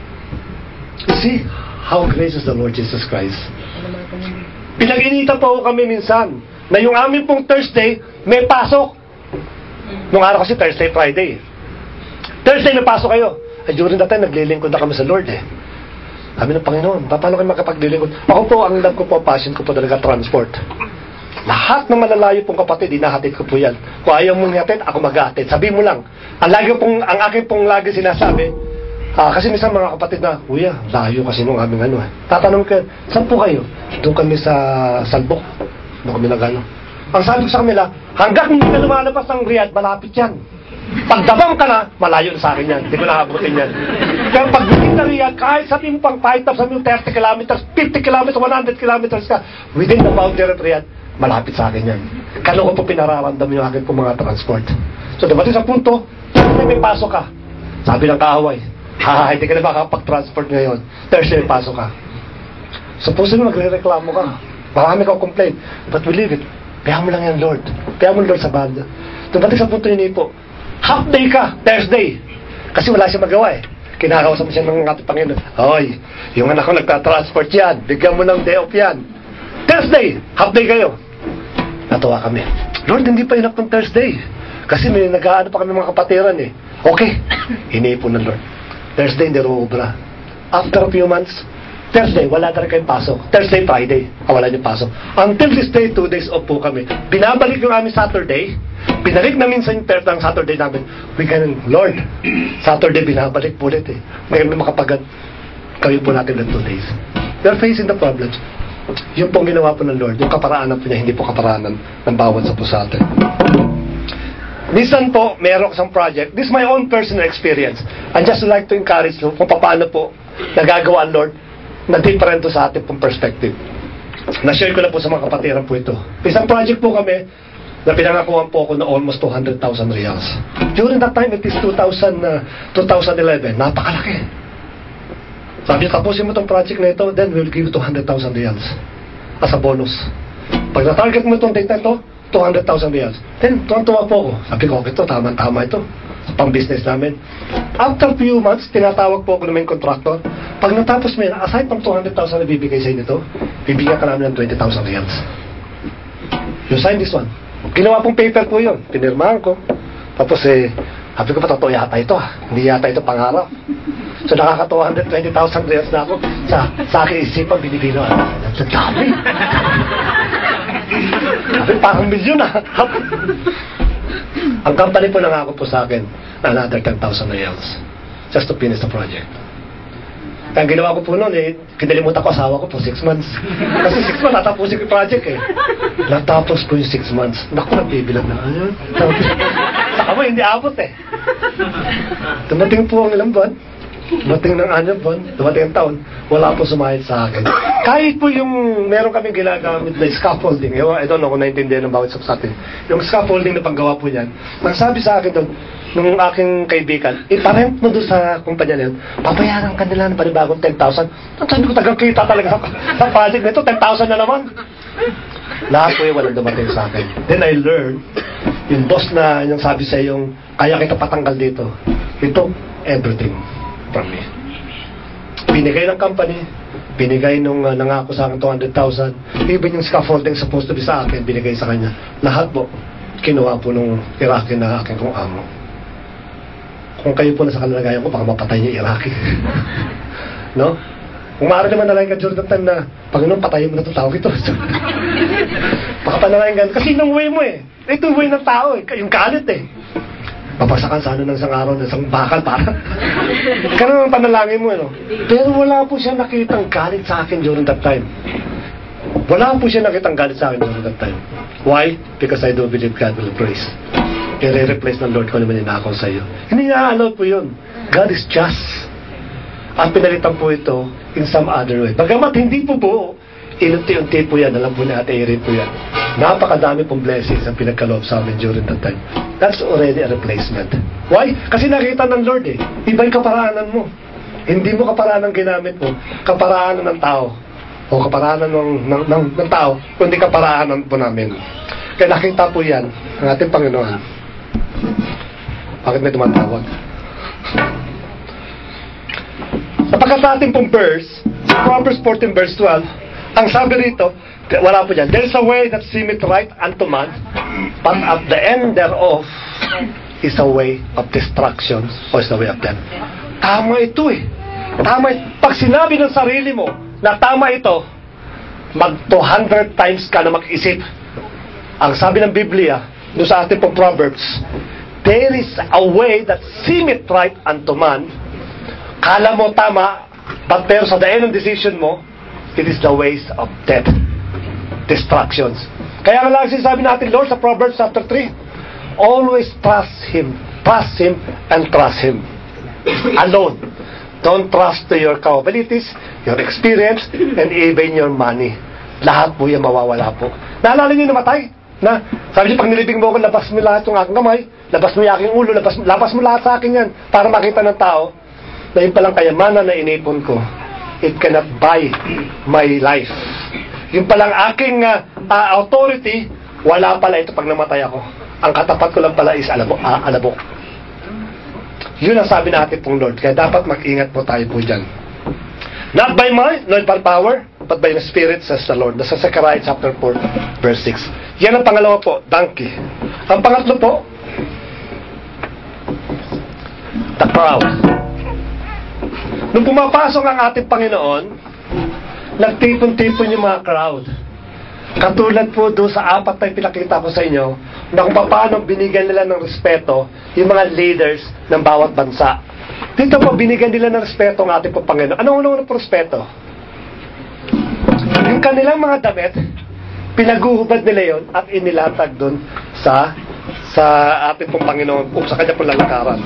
Speaker 1: You see how gracious the Lord Jesus Christ. Pinag-initan po kami minsan na yung amin pong Thursday may pasok. Nung araw kasi Thursday, Friday. Thursday may pasok kayo. Ay, during that time, naglilingkod na kami sa Lord eh. Kami ng Panginoon, paano kayo makapaglilingkod? Ako po, ang love ko po, passion ko po talaga, transport. Lahat ng malalayo pong kapatid, inahatid ko po yan. Kung ayaw mong ihatid, ako mag-ahatid. Sabi mo lang. Ang akin pong lagi sinasabi, kasi minsan mga kapatid na, Kuya, layo kasi nung aming ano eh. Tatanong ka, saan po kayo? Doon kami sa Salbok. Doon kami nag-ano. Ang sabi ko sa kanila, hanggang hindi ka lumalabas ng Riyadh, malapit yan. Pagdabang ka na, malayo na sa akin yan. Hindi ko nakabutin yan. Pero pag bitin na Riyadh, kahit sa timpang 5 sa 30 kilometers, 50 kilometers, 100 kilometers ka, within the boundary of Riyadh, malapit sa akin yan. Kalo ko po pinararamdam yung akin po mga transport. So, dapat sa punto, may pasok ka. Sabi ng kaaway, hindi ka na makapag-transport ngayon. Thursday, pasok ka. Supposedly, magre-reklamo ka. Marami kang complain. But we leave it. Kaya mo lang yan, Lord. Kaya mo, Lord, sa banda. Dapat sa punto yun po, half day ka, Thursday. Kasi wala siya magawa eh. Kinakausap mo siya ng ating Panginoon. Hoy, yung anak ko nagta-transport yan. Bigyan mo ng day off yan. Thursday, half day kayo. Natuwa kami. Lord, hindi pa enough ng Thursday. Kasi may nag-aano pa kami mga kapatiran eh. Okay, hiniipon ng Lord. Thursday, hindi obra. After a few months, Thursday, wala na rin kayong pasok. Thursday, Friday, wala niyong pasok. Until this day, 2 days off po kami. Binabalik yung aming Saturday. Binalik na minsan yung ng Saturday namin. We can, Lord, Saturday binabalik po ulit eh. May makapagad kayo po natin ng 2 days. We are facing the problems. Yung pong ginawa po ng Lord, yung kaparaanan po niya, hindi po kaparaanan ng bawat sa po sa atin. Minsan po, meron isang project. This is my own personal experience. I just like to encourage you kung paano po nagagawa ang Lord na different to sa ating pong perspective. Na-share ko na po sa mga kapatiran po ito. Isang project po kami na pinangakuhan po ako na almost 200,000 reals. During that time, it is 2011. Napakalaki. Sabi, tapusin mo itong project na ito, then we'll give 200,000 reals as a bonus. Pag na-target mo itong date na ito, 200,000 reals. Then, tuwan-tuwa po ako. Sabi ko, ito, tama-tama ito. Sa pang-business namin. After few months, tinatawag po ako ng main contractor. Pag natapos mo yun, aside pang 200,000 na bibigay sa inyo ito, bibigyan ka namin ng 20,000 reals. You sign this one. Ginawa pong paper po yun. Pinirmahan ko. Tapos sabi ko pa, totoo yata ito. Hindi yata ito pangarap. So nakaka 220,000 reals na ako. Sa aking isipan, binibino. Sa dami. Sabi, parang milyon ah. Ang company po nangako po sa akin na another 10,000 reals just to finish the project. Kaya ang ginawa ko po noon kinalimutan ko asawa ko po 6 months. Kasi 6 months natapusin ko yung project eh. Natapos ko yung 6 months. Naku, nagbibilang na. Saka mo, hindi abot eh. Dumating po ang ilang buwan. Dumating ng 6 buwan. Dumating ang taon. Wala po sumahit sa akin. Kahit po yung meron kami ginagamit na scaffolding. I don't know kung naintindihan ng bawat sa atin. Yung scaffolding na panggawa po niyan. Nagsabi sa akin doon, nung aking kaibigan, iparent mo doon sa kumpanya na yun, papayaran ka nila ng panibagong 10,000. Sabi ko, tagang kita talaga sa project na ito, 10,000 na naman. Lahat po yung walang dumating sa akin. Then I learned, yung boss na yung sabi sa yung kaya kita patanggal dito, he took everything from me. Binigay ng company, binigay nung nangako sa akin 200,000, even yung scaffolding supposed to be sa akin, binigay sa kanya. Lahat po, kinuha po nung Iraqi na akin kong amo. Kung kayo po nasa kalagayan ko, baka mapatay niyo Iraqi. No? Kung maaari naman nalayan ka during that time na, Panginoon, patayin mo na itong tao ito. Baka panalayan ka. Kasi yung way mo eh. Ito yung way ng tao eh. Yung galit eh. Papagsakan sa ano ng isang araw, ng isang bakal para. Ganun ang panalangin mo, no? Pero wala po siya nakitang galit sa akin during that time. Wala po siya nakitang galit sa akin during that time. Why? Because I do believe God will praise. I-replace ng Lord ko naman yung nakaw sa iyo. Hindi na-allow po yun. God is just. At pinalitan po ito in some other way. Bagamat hindi po buo, inunti-unti po yan. Alam po na Ate Erin po yan. Napakadami pong blessings ang pinagkaloob sa amin during that time. That's already a replacement. Why? Kasi nakita ng Lord eh. Iba yung kaparaanan mo. Hindi mo kaparaanan ginamit mo. Kaparaanan ng tao. O kaparaanan ng tao. Kundi kaparaanan po namin. Kaya nakita po yan ang ating Panginoon. Bakit may tumatawag? Sapagkat sa ating pong verse, Proverbs 14 verse 12, ang sabi rito, wala po dyan, there's a way that seemeth right unto man, but at the end thereof is a way of destruction, or is the way of death. Tama ito eh. Tama ito. Pag sinabi ng sarili mo na tama ito, mag 200 times ka na mag-isip. Ang sabi ng Biblia, doon sa ating pong Proverbs, there is a way that seemeth right unto man. Kala mo tama, but pero sa the end ng decision mo, it is the ways of death. Destructions. Kaya nga lang sinasabi natin, Lord, sa Proverbs chapter 3, always trust Him. Trust Him and trust Him. Alone. Don't trust to your capabilities, your experience, and even your money. Lahat po yan mawawala po. Naalala niyo namatay? Na, sabi niyo, pag nilibing mo ako, labas mo lahat yung aking kamay, labas mo yung aking ulo, labas mo lahat sa akin yan, para makita ng tao, na yung palang kayamanan na inipon ko, it cannot buy my life. Yung palang aking authority, wala pala ito pag namatay ako. Ang katapat ko lang pala is alabok. Yun ang sabi natin pong Lord. Kaya dapat mag-ingat po tayo po dyan. Not by might, not by power, but by the Spirit, says the Lord. Nasa Zechariah chapter 4, verse 6. Yan ang pangalawa po, donkey. Ang pangatlo po, the crowd. Nung pumapasok ang ating Panginoon, nagtipon-tipon yung mga crowd. Katulad po doon sa apat na pinakita ko sa inyo, na kung paano binigyan nila ng respeto yung mga leaders ng bawat bansa. Dito po, binigyan nila ng respeto ang ating Panginoon. Ano unang respeto? Yung kanilang mga damit, pinaguhubad nila yon at inilatag doon sa ating Panginoon o sa kanya pong lalakaran.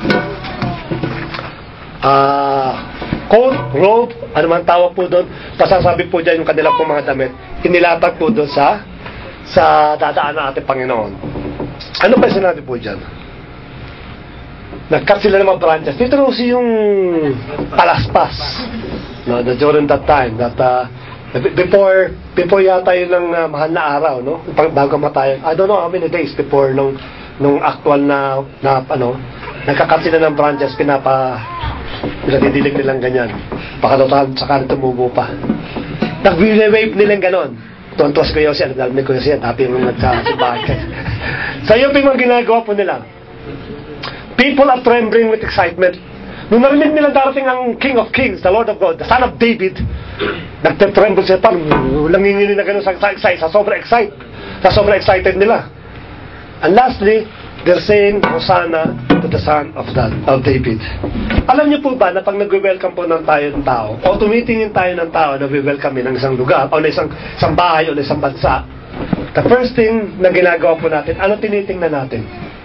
Speaker 1: Coat, robe, ano man tawag po doon, pasasabi po dyan yung kanilang pong mga damit, inilatag po doon sa dadaan ng ating Panginoon. Ano pa sinabi po dyan? Nag-cut sila ng mga branches. Dito kasi yung palaspas. No, during that time, that before yata yun ng mahal na araw, no? Bago matayan. I don't know how many days before nung actual na nagka-cut sila ng branches, pinadidilig nilang ganyan. Baka saka tumubo pa. Nag-wave nilang ganon. Tuwan-tuwas ko yun siya. Nagdalmin ko yun siya. Dati yung nagsasabahan ka. So yun po yung ginagawa po nila. People are trembling with excitement. Nung narinig nila darating ang King of Kings, the Lord of God, the Son of David, nagte-tremble siya. Parang langinginin na ganon sa sobrang excited nila. And lastly, they're saying, Hosanna to the Son of David. Alam niyo po ba na pag nag-welcome po ng tao, o tumitingin tayo ng tao na welcome ng isang lugar, o na isang bahay, o na isang bansa, the first thing na ginagawa po natin, ano tinitingnan natin?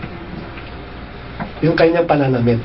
Speaker 1: Yung kanyang pananamit.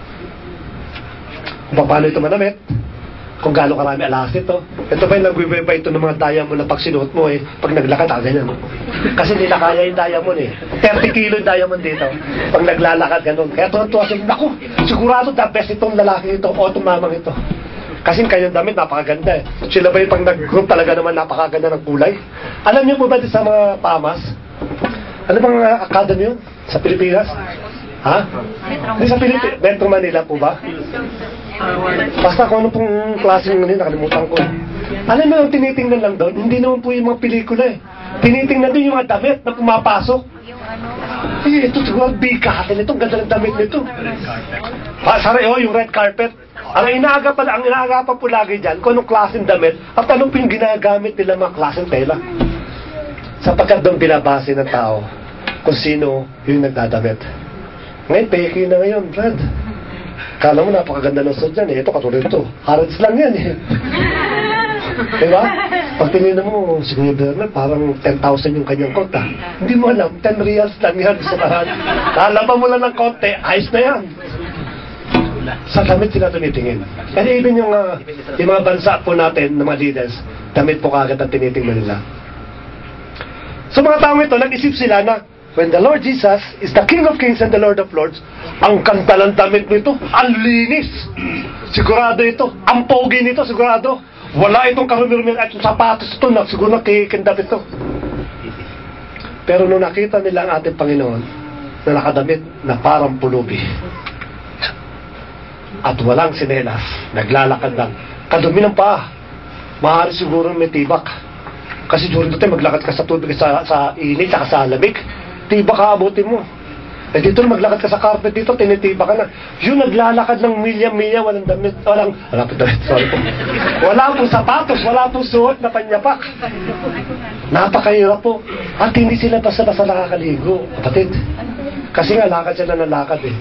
Speaker 1: Kung paano ito manamit, kung gaano karami alas ito. Ito ba yung nag-wear ito ng mga diamond na pag sinuot mo pag naglakad, ganyan. Kasi hindi na kaya yung diamond 30 kilo yung diamond dito. Pag naglalakad, ganun. Kaya tuwa siya, naku, sigurado the best itong lalaki ito o itong mamang ito. Kasi kanyang damit, napakaganda eh. Sila ba yung pag nag-group talaga naman napakaganda ng kulay? Alam niyo po ba sa mga pamas? Ano bang academy yun? Sa Pilipinas? Ha? Hindi sa Pilipinas. Metro Manila po ba? Basta kung ano pong klase ng nakalimutan ko. Alam mo yung tinitingnan lang doon? Hindi naman po yung mga pelikula eh. Tinitingnan doon yung mga damit na pumapasok. Eh, ito siguro bigatin ito. Ang ganda ng damit nito. Yung red carpet. Ang inaagapan po lagi dyan, kung anong klaseng damit, at anong po yung ginagamit nila mga klaseng tela. Sapagkat doon binabase ng tao kung sino yung nagdadamit. Ngayon, peki na ngayon, Brad. Kala mo napakaganda ng suit yan eh. Ito katulad ito. Harrods lang yan eh. Diba? Pag tinignan mo, si Kuya Bernard, parang 10,000 yung kanyang coat ah. Hindi mo alam, 10 reals lang yan sa lahat. Lalaban mo lang ng konti, ayos na yan. Sa damit sila tumitingin. And even yung mga bansa po natin, ng mga leaders, damit po kagad ang tinitingnan nila. So mga tao ito, nag-isip sila na when the Lord Jesus is the King of Kings and the Lord of Lords, ang ganda ng damit nito, ang linis. Sigurado ito. Ang pogi nito, sigurado. Wala itong karumi-rumi at yung sapatos ito, siguro nakikindap ito. Pero nung nakita nila ang ating Panginoon na nakadamit na parang pulubi at walang sinelas, naglalakad lang, kadumi ng paa, maaari siguro may tibak. Kasi during ito maglakad ka sa tubig, sa init, saka sa lamig, tibak ka abutin mo. Eh dito maglakad ka sa carpet dito, tinitiba ka na. Yung naglalakad ng milya-milya, walang damit, wala pong sapatos, wala pong suot na panyapak. Napakahirap po. At hindi sila basta-basta nakakaligo, kapatid. Kasi nga lakad sila ng lakad eh.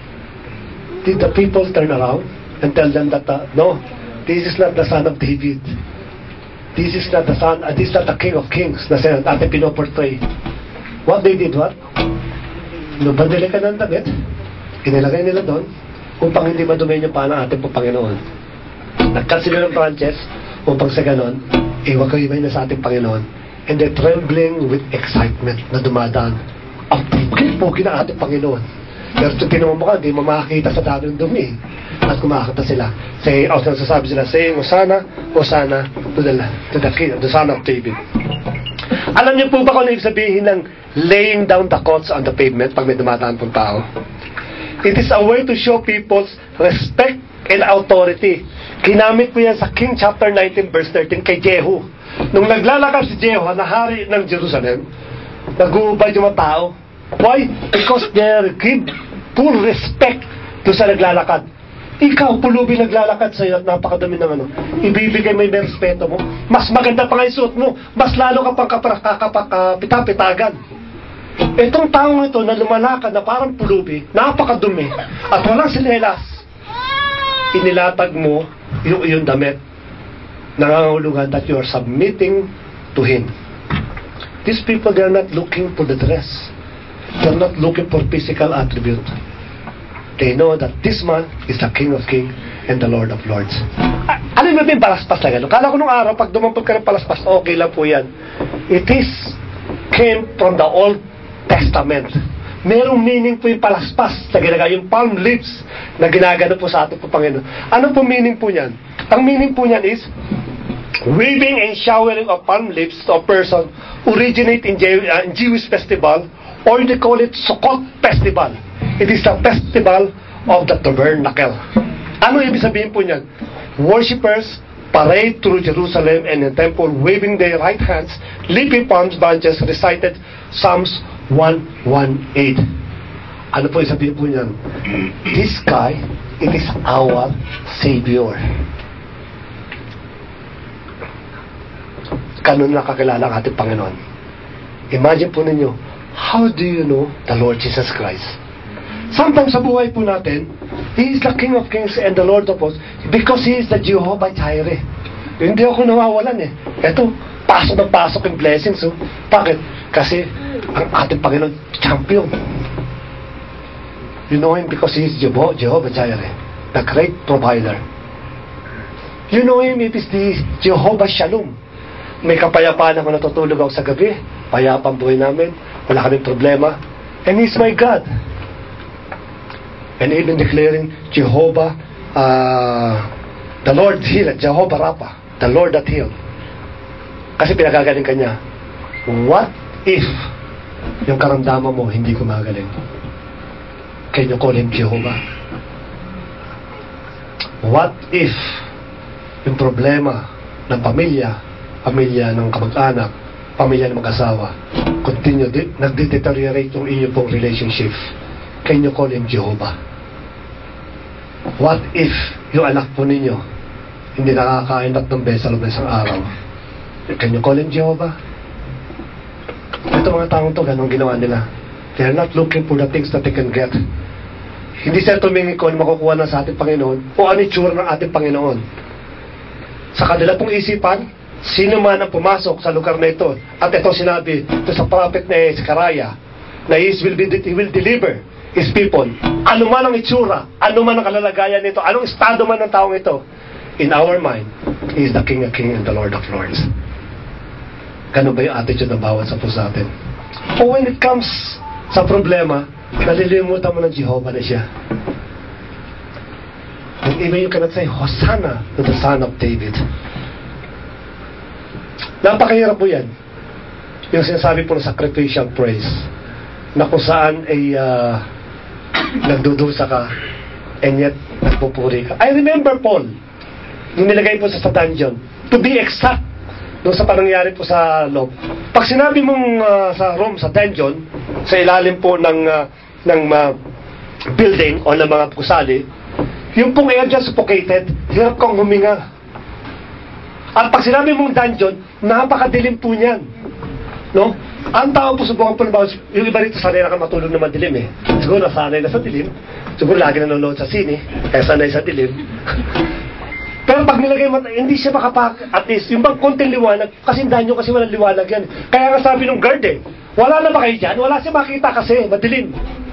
Speaker 1: Did the people turn around and tell them that, no, this is not the son of David. This is not the son, this is not the King of Kings na sila natin pinoportray. What they did, what? Nabandili ka ng damit, inilagay nila doon, upang hindi madumi yung paa ng ating Panginoon. Nagkat sila ng branches, upang sa ganon, huwag kayo na sa ating Panginoon. And they're trembling with excitement na dumadaan. Ang pogi ng ating Panginoon. Pero ito pinamamukha, hindi mo makakita sa daming dumi. At kumakanta sila. Sasabi sila, saying, Hosanna, Hosanna to the King, the Son of David. Alam niyo po ba kung ano ibig sabihin ng laying down the coats on the pavement pag may dumadaan pong tao? It is a way to show people's respect and authority. Ginamit po yan sa King chapter 19 verse 13 kay Jehu. Nung naglalakad si Jehu na hari ng Jerusalem, nag-uubad yung mga tao. Why? Because they give full respect to sa naglalakad. Ikaw, pulubi naglalakad sa'yo at napakadami ng ibibigay mo yung respeto mo. Mas maganda pa nga yung suot mo. Mas lalo ka pang kapitapitagan. Itong taong ito na lumalakad na parang pulubi, napakadumi, at walang sinelas, inilatag mo yung iyong damit. Nangangahulugan that you are submitting to Him. These people, they are not looking for the dress. They are not looking for physical attribute. They know that this man is the King of Kings and the Lord of Lords. Ano yung may palaspas na gano'n? Kala ko nung araw, pag dumampag ka ng palaspas, okay lang po yan. It came from the Old Testament. Merong meaning po yung palaspas na ginagawa, yung palm leaves na ginagano po sa ating Panginoon. Ano po meaning po yan? Ang meaning po yan is, waving and showering of palm leaves to a person originate in Jewish festival, or they call it Sukkot Festival. It is the festival of the tabernacle. Ano ibig sabihin po niyan? Worshippers parade through Jerusalem and the temple, waving their right hands, leafy palm branches, recited Psalms 118. Ano po ibig sabihin po niyan? This guy, it is our Savior. Ganun nakakilala ang ating Panginoon. Imagine po ninyo, how do you know the Lord Jesus Christ? Sometimes sa buhay po natin, He is the King of Kings and the Lord of Lords because He is the Jehovah Jireh. Hindi ako nawawalan eh. Ito, pasok ng pasok yung blessings. Oh. Bakit? Kasi ang ating Panginoon, champion. You know Him because He is Jehovah Jireh, the great provider. You know Him, it is the Jehovah Shalom. May kapayapaan ako natutulog ako sa gabi. Payapang buhay namin. Wala kaming problema. And He's my God. And even declaring Jehovah The Lord healed, Jehovah Rapha, the Lord that healed. Kasi pinagagaling ka niya. What if yung karamdaman mo hindi gumagaling? Can you call him Jehovah? What if yung problema ng pamilya ng kamag-anak, pamilya ng mag-asawa, continue, nagdeteriorate yung inyo pong relationship? Can you call him Jehovah? What if yung anak po ninyo hindi nakakain ng beses sa loob ng isang araw? Can you call him Jehovah? Ito mga taong to, ganun ginawa nila. They are not looking for the things that they can get. Hindi sila tumingi kung makukuha na sa ating Panginoon o ano itsura ng ating Panginoon. Sa kanila pong isipan, sino man ang pumasok sa lugar na ito, at ito sinabi ito sa prophet na Zechariah, na he will deliver his people. Ano man ang itsura, ano man ang kalalagayan nito, anong estado man ng taong ito, in our mind, he is the King of Kings and the Lord of Lords. Ganun ba yung attitude ng bawat sa puso natin? O when it comes sa problema, nalilimutan mo ng Jehovah na siya. And even you cannot say, Hosanna to the Son of David. Napakahirap po yan. Yung sinasabi po ng sacrificial praise, na kung saan ay nagdudusa ka, and yet nagpupuri ka. I remember Paul, yung nilagay po sa dungeon, to be exact, doon sa panangyari po sa loob. Pag sinabi mong sa room, sa dungeon, sa ilalim po ng building o ng mga gusali, yung pong air dyan suffocated, hirap kang huminga. At pag sinabi mong dungeon, napakadilim po niyan. No? Ang tao po subukan po na yung iba rito sanay na ka matulog na madilim eh. Siguro nasanay na sa dilim. Siguro lagi nanonood sa sine, kaya sanay sa dilim. Pero pag nilagay mo, hindi siya at least, yung bang konting liwanag, kasi danyo kasi walang liwanag yan. Kaya nga sabi ng guard eh, wala na ba kayo dyan? Wala siya makita kasi, madilim.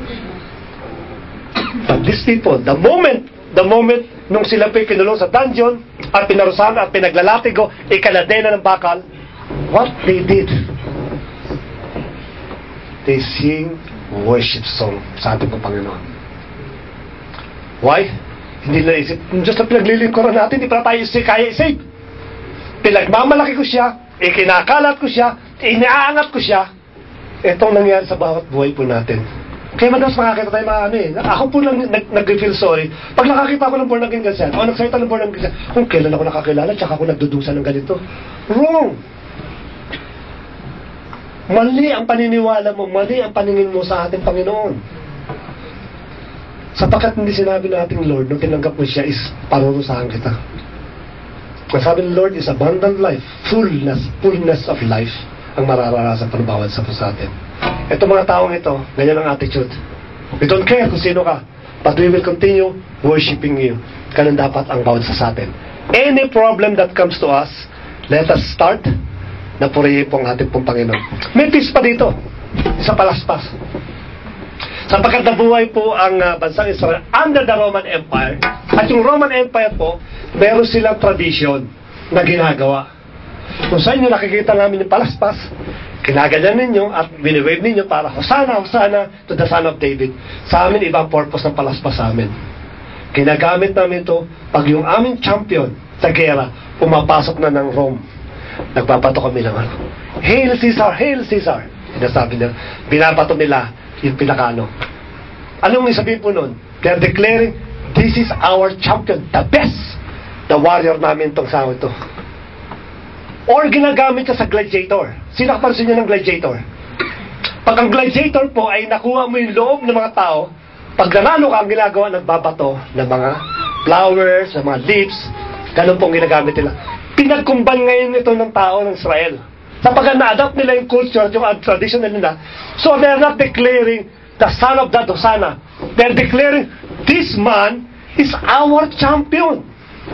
Speaker 1: But these people, the moment nung sila po'y kinulong sa dungeon, at pinarusahan at pinaglalatigo, ikaladena ng bakal, what they did, they sing worship song sa ating Panginoon. Why? Hindi naisip, just na pinaglilingkuran natin, hindi pa tayo kaya isave. Pinagmamalaki ko siya, ikinakalat ko siya, iniaangat ko siya. Itong nangyari sa bawat buhay po natin. Kaya madalas makakita tayo mga ano eh. Ako po lang nag-feel sorry. Pag nakakita ko ng born again Christian, o nagsalita ng born again Christian, kung kailan ako nakakilala, tsaka ako nagdudusa ng ganito. Wrong! Mali ang paniniwala mo, mali ang paningin mo sa ating Panginoon. Sapagkat hindi sinabi natin, Lord, nung tinanggap mo siya is parurusahan kita. Ang sabi ng Lord is abundant life, fullness of life ang mararanasan ng bawat sa atin. Ito mga taong ito, ganyan ang attitude. We don't care kung sino ka, but we will continue worshiping you. Ganun dapat ang bawat sa atin. Any problem that comes to us, let us start na purihin po ang ating pong Panginoon. May peace pa dito, sa palaspas. Sapagkat nabuhay po ang bansang Israel under the Roman Empire. At yung Roman Empire po, meron silang tradition na ginagawa. Kung sa inyo nakikita namin yung palaspas, kinaganyan ninyo at biniwave ninyo para Hosanna, Hosanna to the Son of David. Sa amin, ibang purpose ng palaspas sa amin. Ginagamit namin ito pag yung aming champion sa gera pumapasok na ng Rome. Nagpapato kami ng Hail Caesar! Hail Caesar! Sinasabi nila, binapato nila yung pinakano. Anong sabihin po nun? They're declaring, this is our champion, the best, the warrior namin itong sao ito. Or ginagamit siya sa gladiator. Sino kapansin niyo ng gladiator? Pag ang gladiator po ay nakuha mo yung loob ng mga tao, pag nanalo ka, ang ginagawa, nagbabato ng mga flowers, ng mga leaves, ganun pong ginagamit nila. Pinagkumban ngayon ito ng tao ng Israel. Sapagkat na-adapt nila yung culture, yung tradition nila. So they're not declaring the son of that Hosanna. They're declaring, this man is our champion.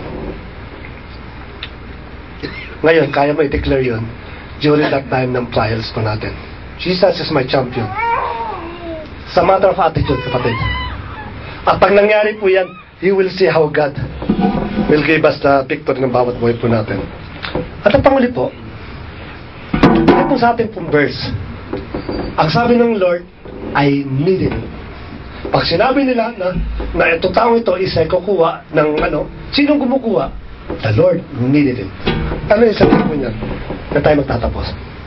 Speaker 1: Ngayon, kaya mo i-declare yun during that time ng trials po natin. Jesus is my champion. Sa matter of attitude, kapatid. At pag nangyari po yan, you will see how God will give us the victory ng bawat buhay po natin. At ang panguli po, ito po sa ating pong verse. Ang sabi ng Lord, I need it. Pag sinabi nila na itong taong ito is ay kukuha ng sinong kumukuha? The Lord needed it. Ano yung sabihin mo niyan? Na tayo magtatapos.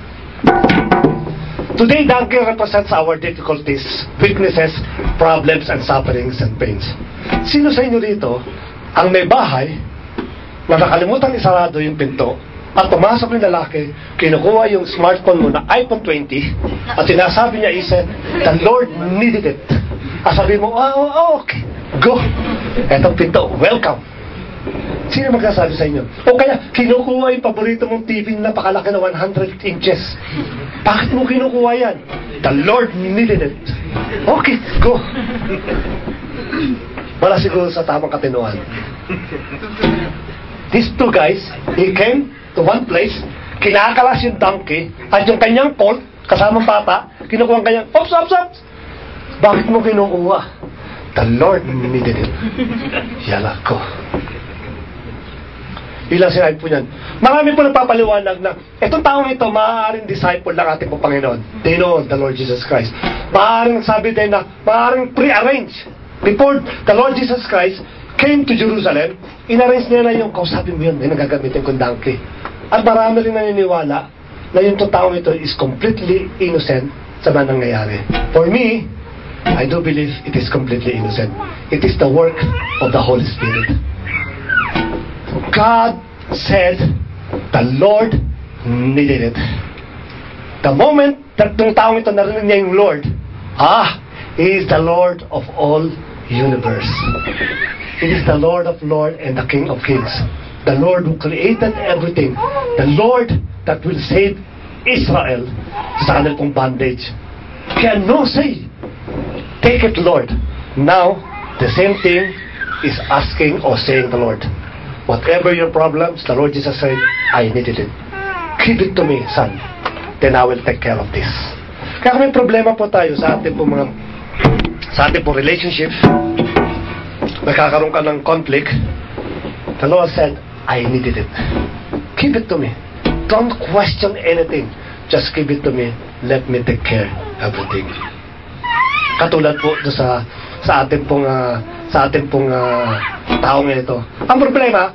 Speaker 1: Today, donkey represents our difficulties, weaknesses, problems, and sufferings and pains. Sino sa inyo dito ang may bahay na nakalimutan isarado yung pinto at pumasok yung lalaki, kinukuha yung smartphone mo na iPhone 20 at sinasabi niya isa, the Lord needed it. At sabi mo, okay, go. Etong pinto, welcome. Sino magsasabi sa inyo? O kaya, kinukuha yung paborito mong TV na napakalaki na 100 inches. Bakit mo kinukuha yan? The Lord needed it. Okay, go. Wala siguro sa tamang katinuan. These two guys, he came to one place, kinakalas yung donkey, at yung kanyang colt, kasamang bata, kinukuha ang kanyang, ops! Bakit mo kinukuha? The Lord needed it. Yala ko. Ilang sinabi po niyan. Marami po nagpapaliwanag na itong taong ito, maaaring disciple ng ating Panginoon. They know the Lord Jesus Christ. Maaaring sabi din na, maaaring pre-arrange. Before the Lord Jesus Christ came to Jerusalem, inarrange nila yung kausapin mo yun, may nagagamitin kong donkey. At marami rin naniniwala na yung taong ito is completely innocent sa mga nangyayari. For me, I do believe it is completely innocent. It is the work of the Holy Spirit. God said, the Lord needed it. The moment that yung taong ito narinig niya yung Lord, He is the Lord of all universe. He is the Lord of Lords and the King of Kings. The Lord who created everything. The Lord that will save Israel sa kanilang pong bondage. Kaya no say, take it Lord. Now, the same thing is asking or saying the Lord. Whatever your problems, the Lord Jesus said, I needed it. Give it to me, son. Then I will take care of this. Kaya kung may problema po tayo sa ating po relationship, nagkakaroon ka ng conflict, the Lord said, I needed it. Give it to me. Don't question anything. Just give it to me. Let me take care of everything. Katulad po sa ating pong taong ito. Ang problema,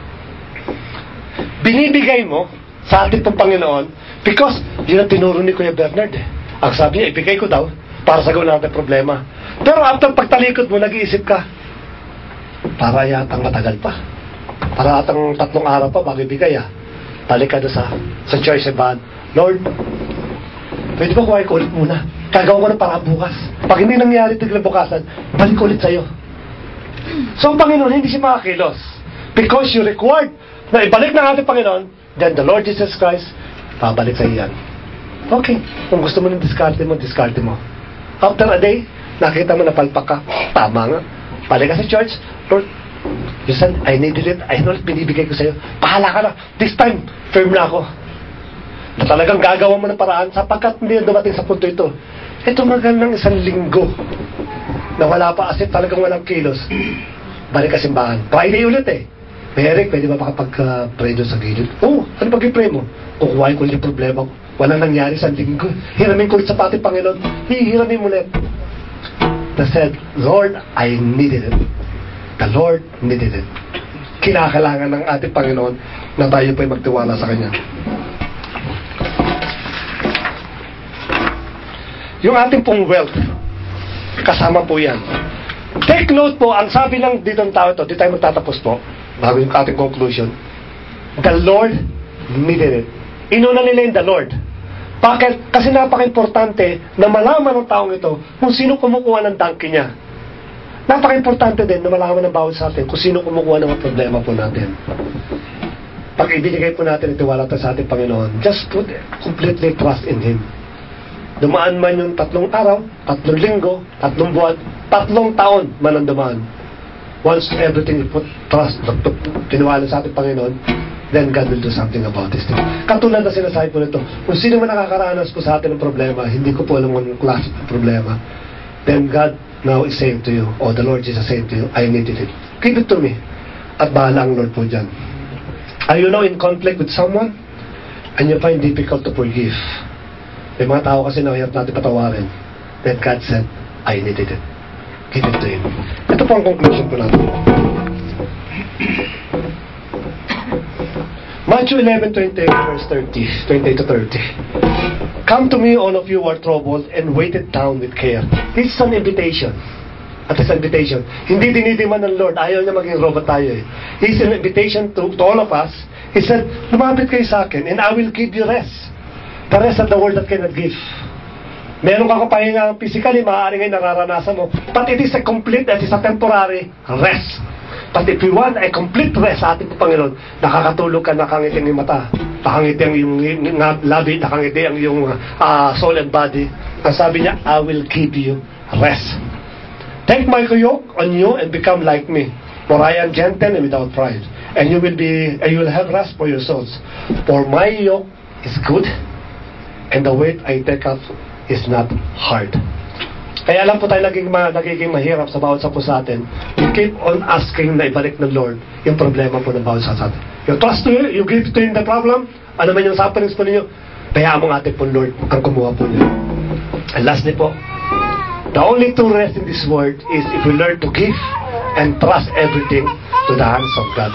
Speaker 1: binibigay mo sa ating pong Panginoon because yun ang tinuro ni Kuya Bernard. Ang sabi niya, ibigay ko daw para sa gawin natin problema. Pero after pagtalikod mo, nag-iisip ka, para yatang matagal pa. Para yatang 3 araw pa bago ibigay. Balik ka doon sa choice and bad. Lord, pwede ba kuha ko ulit muna? Kagawa ko na para bukas. Pag hindi nangyari tiglang bukasan, balik ko ulit sa'yo. So ang Panginoon, hindi siya makakilos. Because you required na ibalik ng ating Panginoon, then the Lord Jesus Christ, babalik sa iyan. Okay. Kung gusto mo ng diskarte mo. After a day, nakita mo na palpak ka. Tama nga. Balik ka sa church. Lord, you said, I needed it. I know it, binibigay ko sa'yo. Bahala ka na. This time, firm na ako. Na talagang gagawa mo ng paraan sapagkat hindi na dumating sa punto ito. Ito magandang 1 linggo na wala pa kasi talagang walang kilos. Balik ka simbahan. Friday ulit Eric, pwede ba makapag-pray doon sa gilid? Ano pag-i-pray mo? Kukuhain ko yung problema ko. Walang nangyari sa linggo. Hiramin ko ulit sa pati Panginoon. Hihiramin mo ulit. They said, Lord, I needed it. The Lord needed it. Kinakailangan ng ating Panginoon na tayo po'y magtiwala sa Kanya. Yung ating pong wealth, kasama po yan. Take note po, ang sabi ng dito ng tao ito, di tayo magtatapos po, bago yung ating conclusion, the Lord needed it. Inuna nila yung the Lord. Bakit? Kasi napaka-importante na malaman ng taong ito kung sino kumukuha ng donkey niya. Napaka-importante din na malaman ng bawat sa atin kung sino kumukuha ng mga problema po natin. Pag ibinigay po natin itiwala sa ating Panginoon, just put completely trust in Him. Dumaan man yung 3 araw, 3 linggo, 3 buwan, 3 taon man ang dumaan. Once everything you put trust, tiniwala sa ating Panginoon, then God will do something about this thing. Katulad na sinasabi po nito, kung sino man nakakaranas po sa atin ng problema, hindi ko po alam ang klase ng problema, then God now is saying to you, or the Lord Jesus saying to you, I needed it. Give it to me. At bahala ang Lord po dyan. Are you now in conflict with someone and you find difficult to forgive? May mga tao kasi na hirap natin patawarin. Then God said, I needed it. Give it to Him. Ito po ang conclusion po natin. Matthew 11:28 verse 30, 28 to 30. Come to me, all of you who are troubled and weighted down with care. This is an invitation. At this invitation, hindi dinidiman ng Lord. Ayaw niya maging robot tayo eh. It's an invitation to all of us. He said, lumapit kayo sa akin and I will give you rest. The rest of the world that cannot give. Meron kang kapahinga physically, maaari ngayon nararanasan mo. But it is a complete, it is a temporary rest. But if you want a complete rest sa ating Panginoon, nakakatulog ka, nakangiti ang iyong mata, nakangiti ang iyong labi, nakangiti ang iyong soul and body. Ang sabi niya, I will give you rest. Take my yoke on you and become like me, for I am gentle and without pride, and you will have rest for your souls. For my yoke is good, and the weight I take up is not hard. Kaya lang po tayo nagiging mahirap sa bawat sa po sa atin. We keep on asking na ibalik ng Lord yung problema po ng bawat sa atin. You trust to Him, you give to Him the problem, ano man yung sufferings po ninyo, bayaan mo atin po Lord ang kumuha po niyo. And lastly po, the only true rest in this world is if we learn to give and trust everything to the hands of God.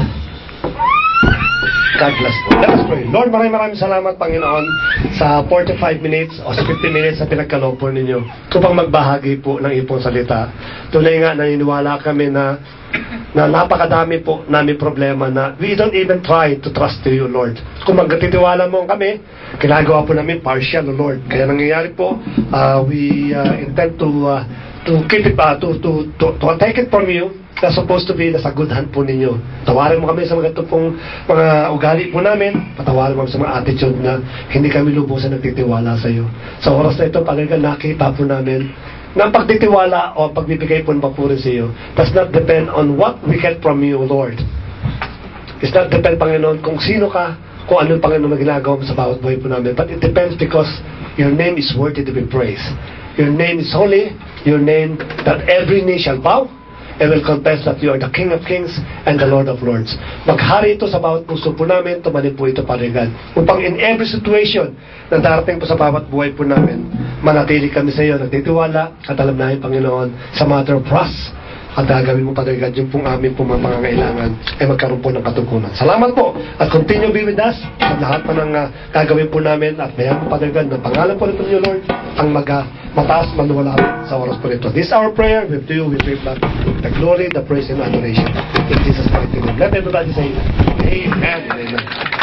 Speaker 1: God bless po. Let us pray. Lord, maraming salamat, Panginoon, sa 45 minutes o sa 50 minutes sa pinagkaloob po ninyo upang magbahagi po ng iyong salita. Tunay nga, naniniwala kami na napakadami po namin problema na we don't even try to trust to you, Lord. Kung magtitiwala mo kami, ginagawa po namin partial, Lord. Kaya nangyayari po, we intend to keep it, to take it from you. That's supposed to be nasa good hand po ninyo. Tawarin mo kami sa mga pong mga ugali po namin. Patawarin mo sa mga attitude na hindi kami lubusan nagtitiwala sa iyo. Sa oras na ito, pagkakas nakita po namin na ang pagtitiwala o pagbibigay po ng papuri sa iyo does not depend on what we get from you, Lord. It's not depend, Panginoon, kung sino ka, kung anong Panginoon na ginagawa mo sa bawat buhay po namin. But it depends because your name is worthy to be praised. Your name is holy. Your name that every knee shall bow and will confess that you are the King of Kings and the Lord of Lords. Maghari ito sa bawat puso po namin, tumanin po ito parigan. Upang in every situation na darating po sa bawat buhay po namin, manatili kami sa iyo, nagtitiwala at alam namin, Panginoon, sa matter of trust, at gagawin mo parigan yung pong aming pong mga pangangailangan ay magkaroon po ng katugunan. Salamat po at continue be with us sa lahat pa ng gagawin po namin at mayan po parigan ng pangalan po nito niyo, Lord, ang mataas manuwala sa oras po nito. This is our prayer. With you, we pray that the glory, the praise, and adoration. In Jesus' mighty name. Let everybody say, Amen and Amen.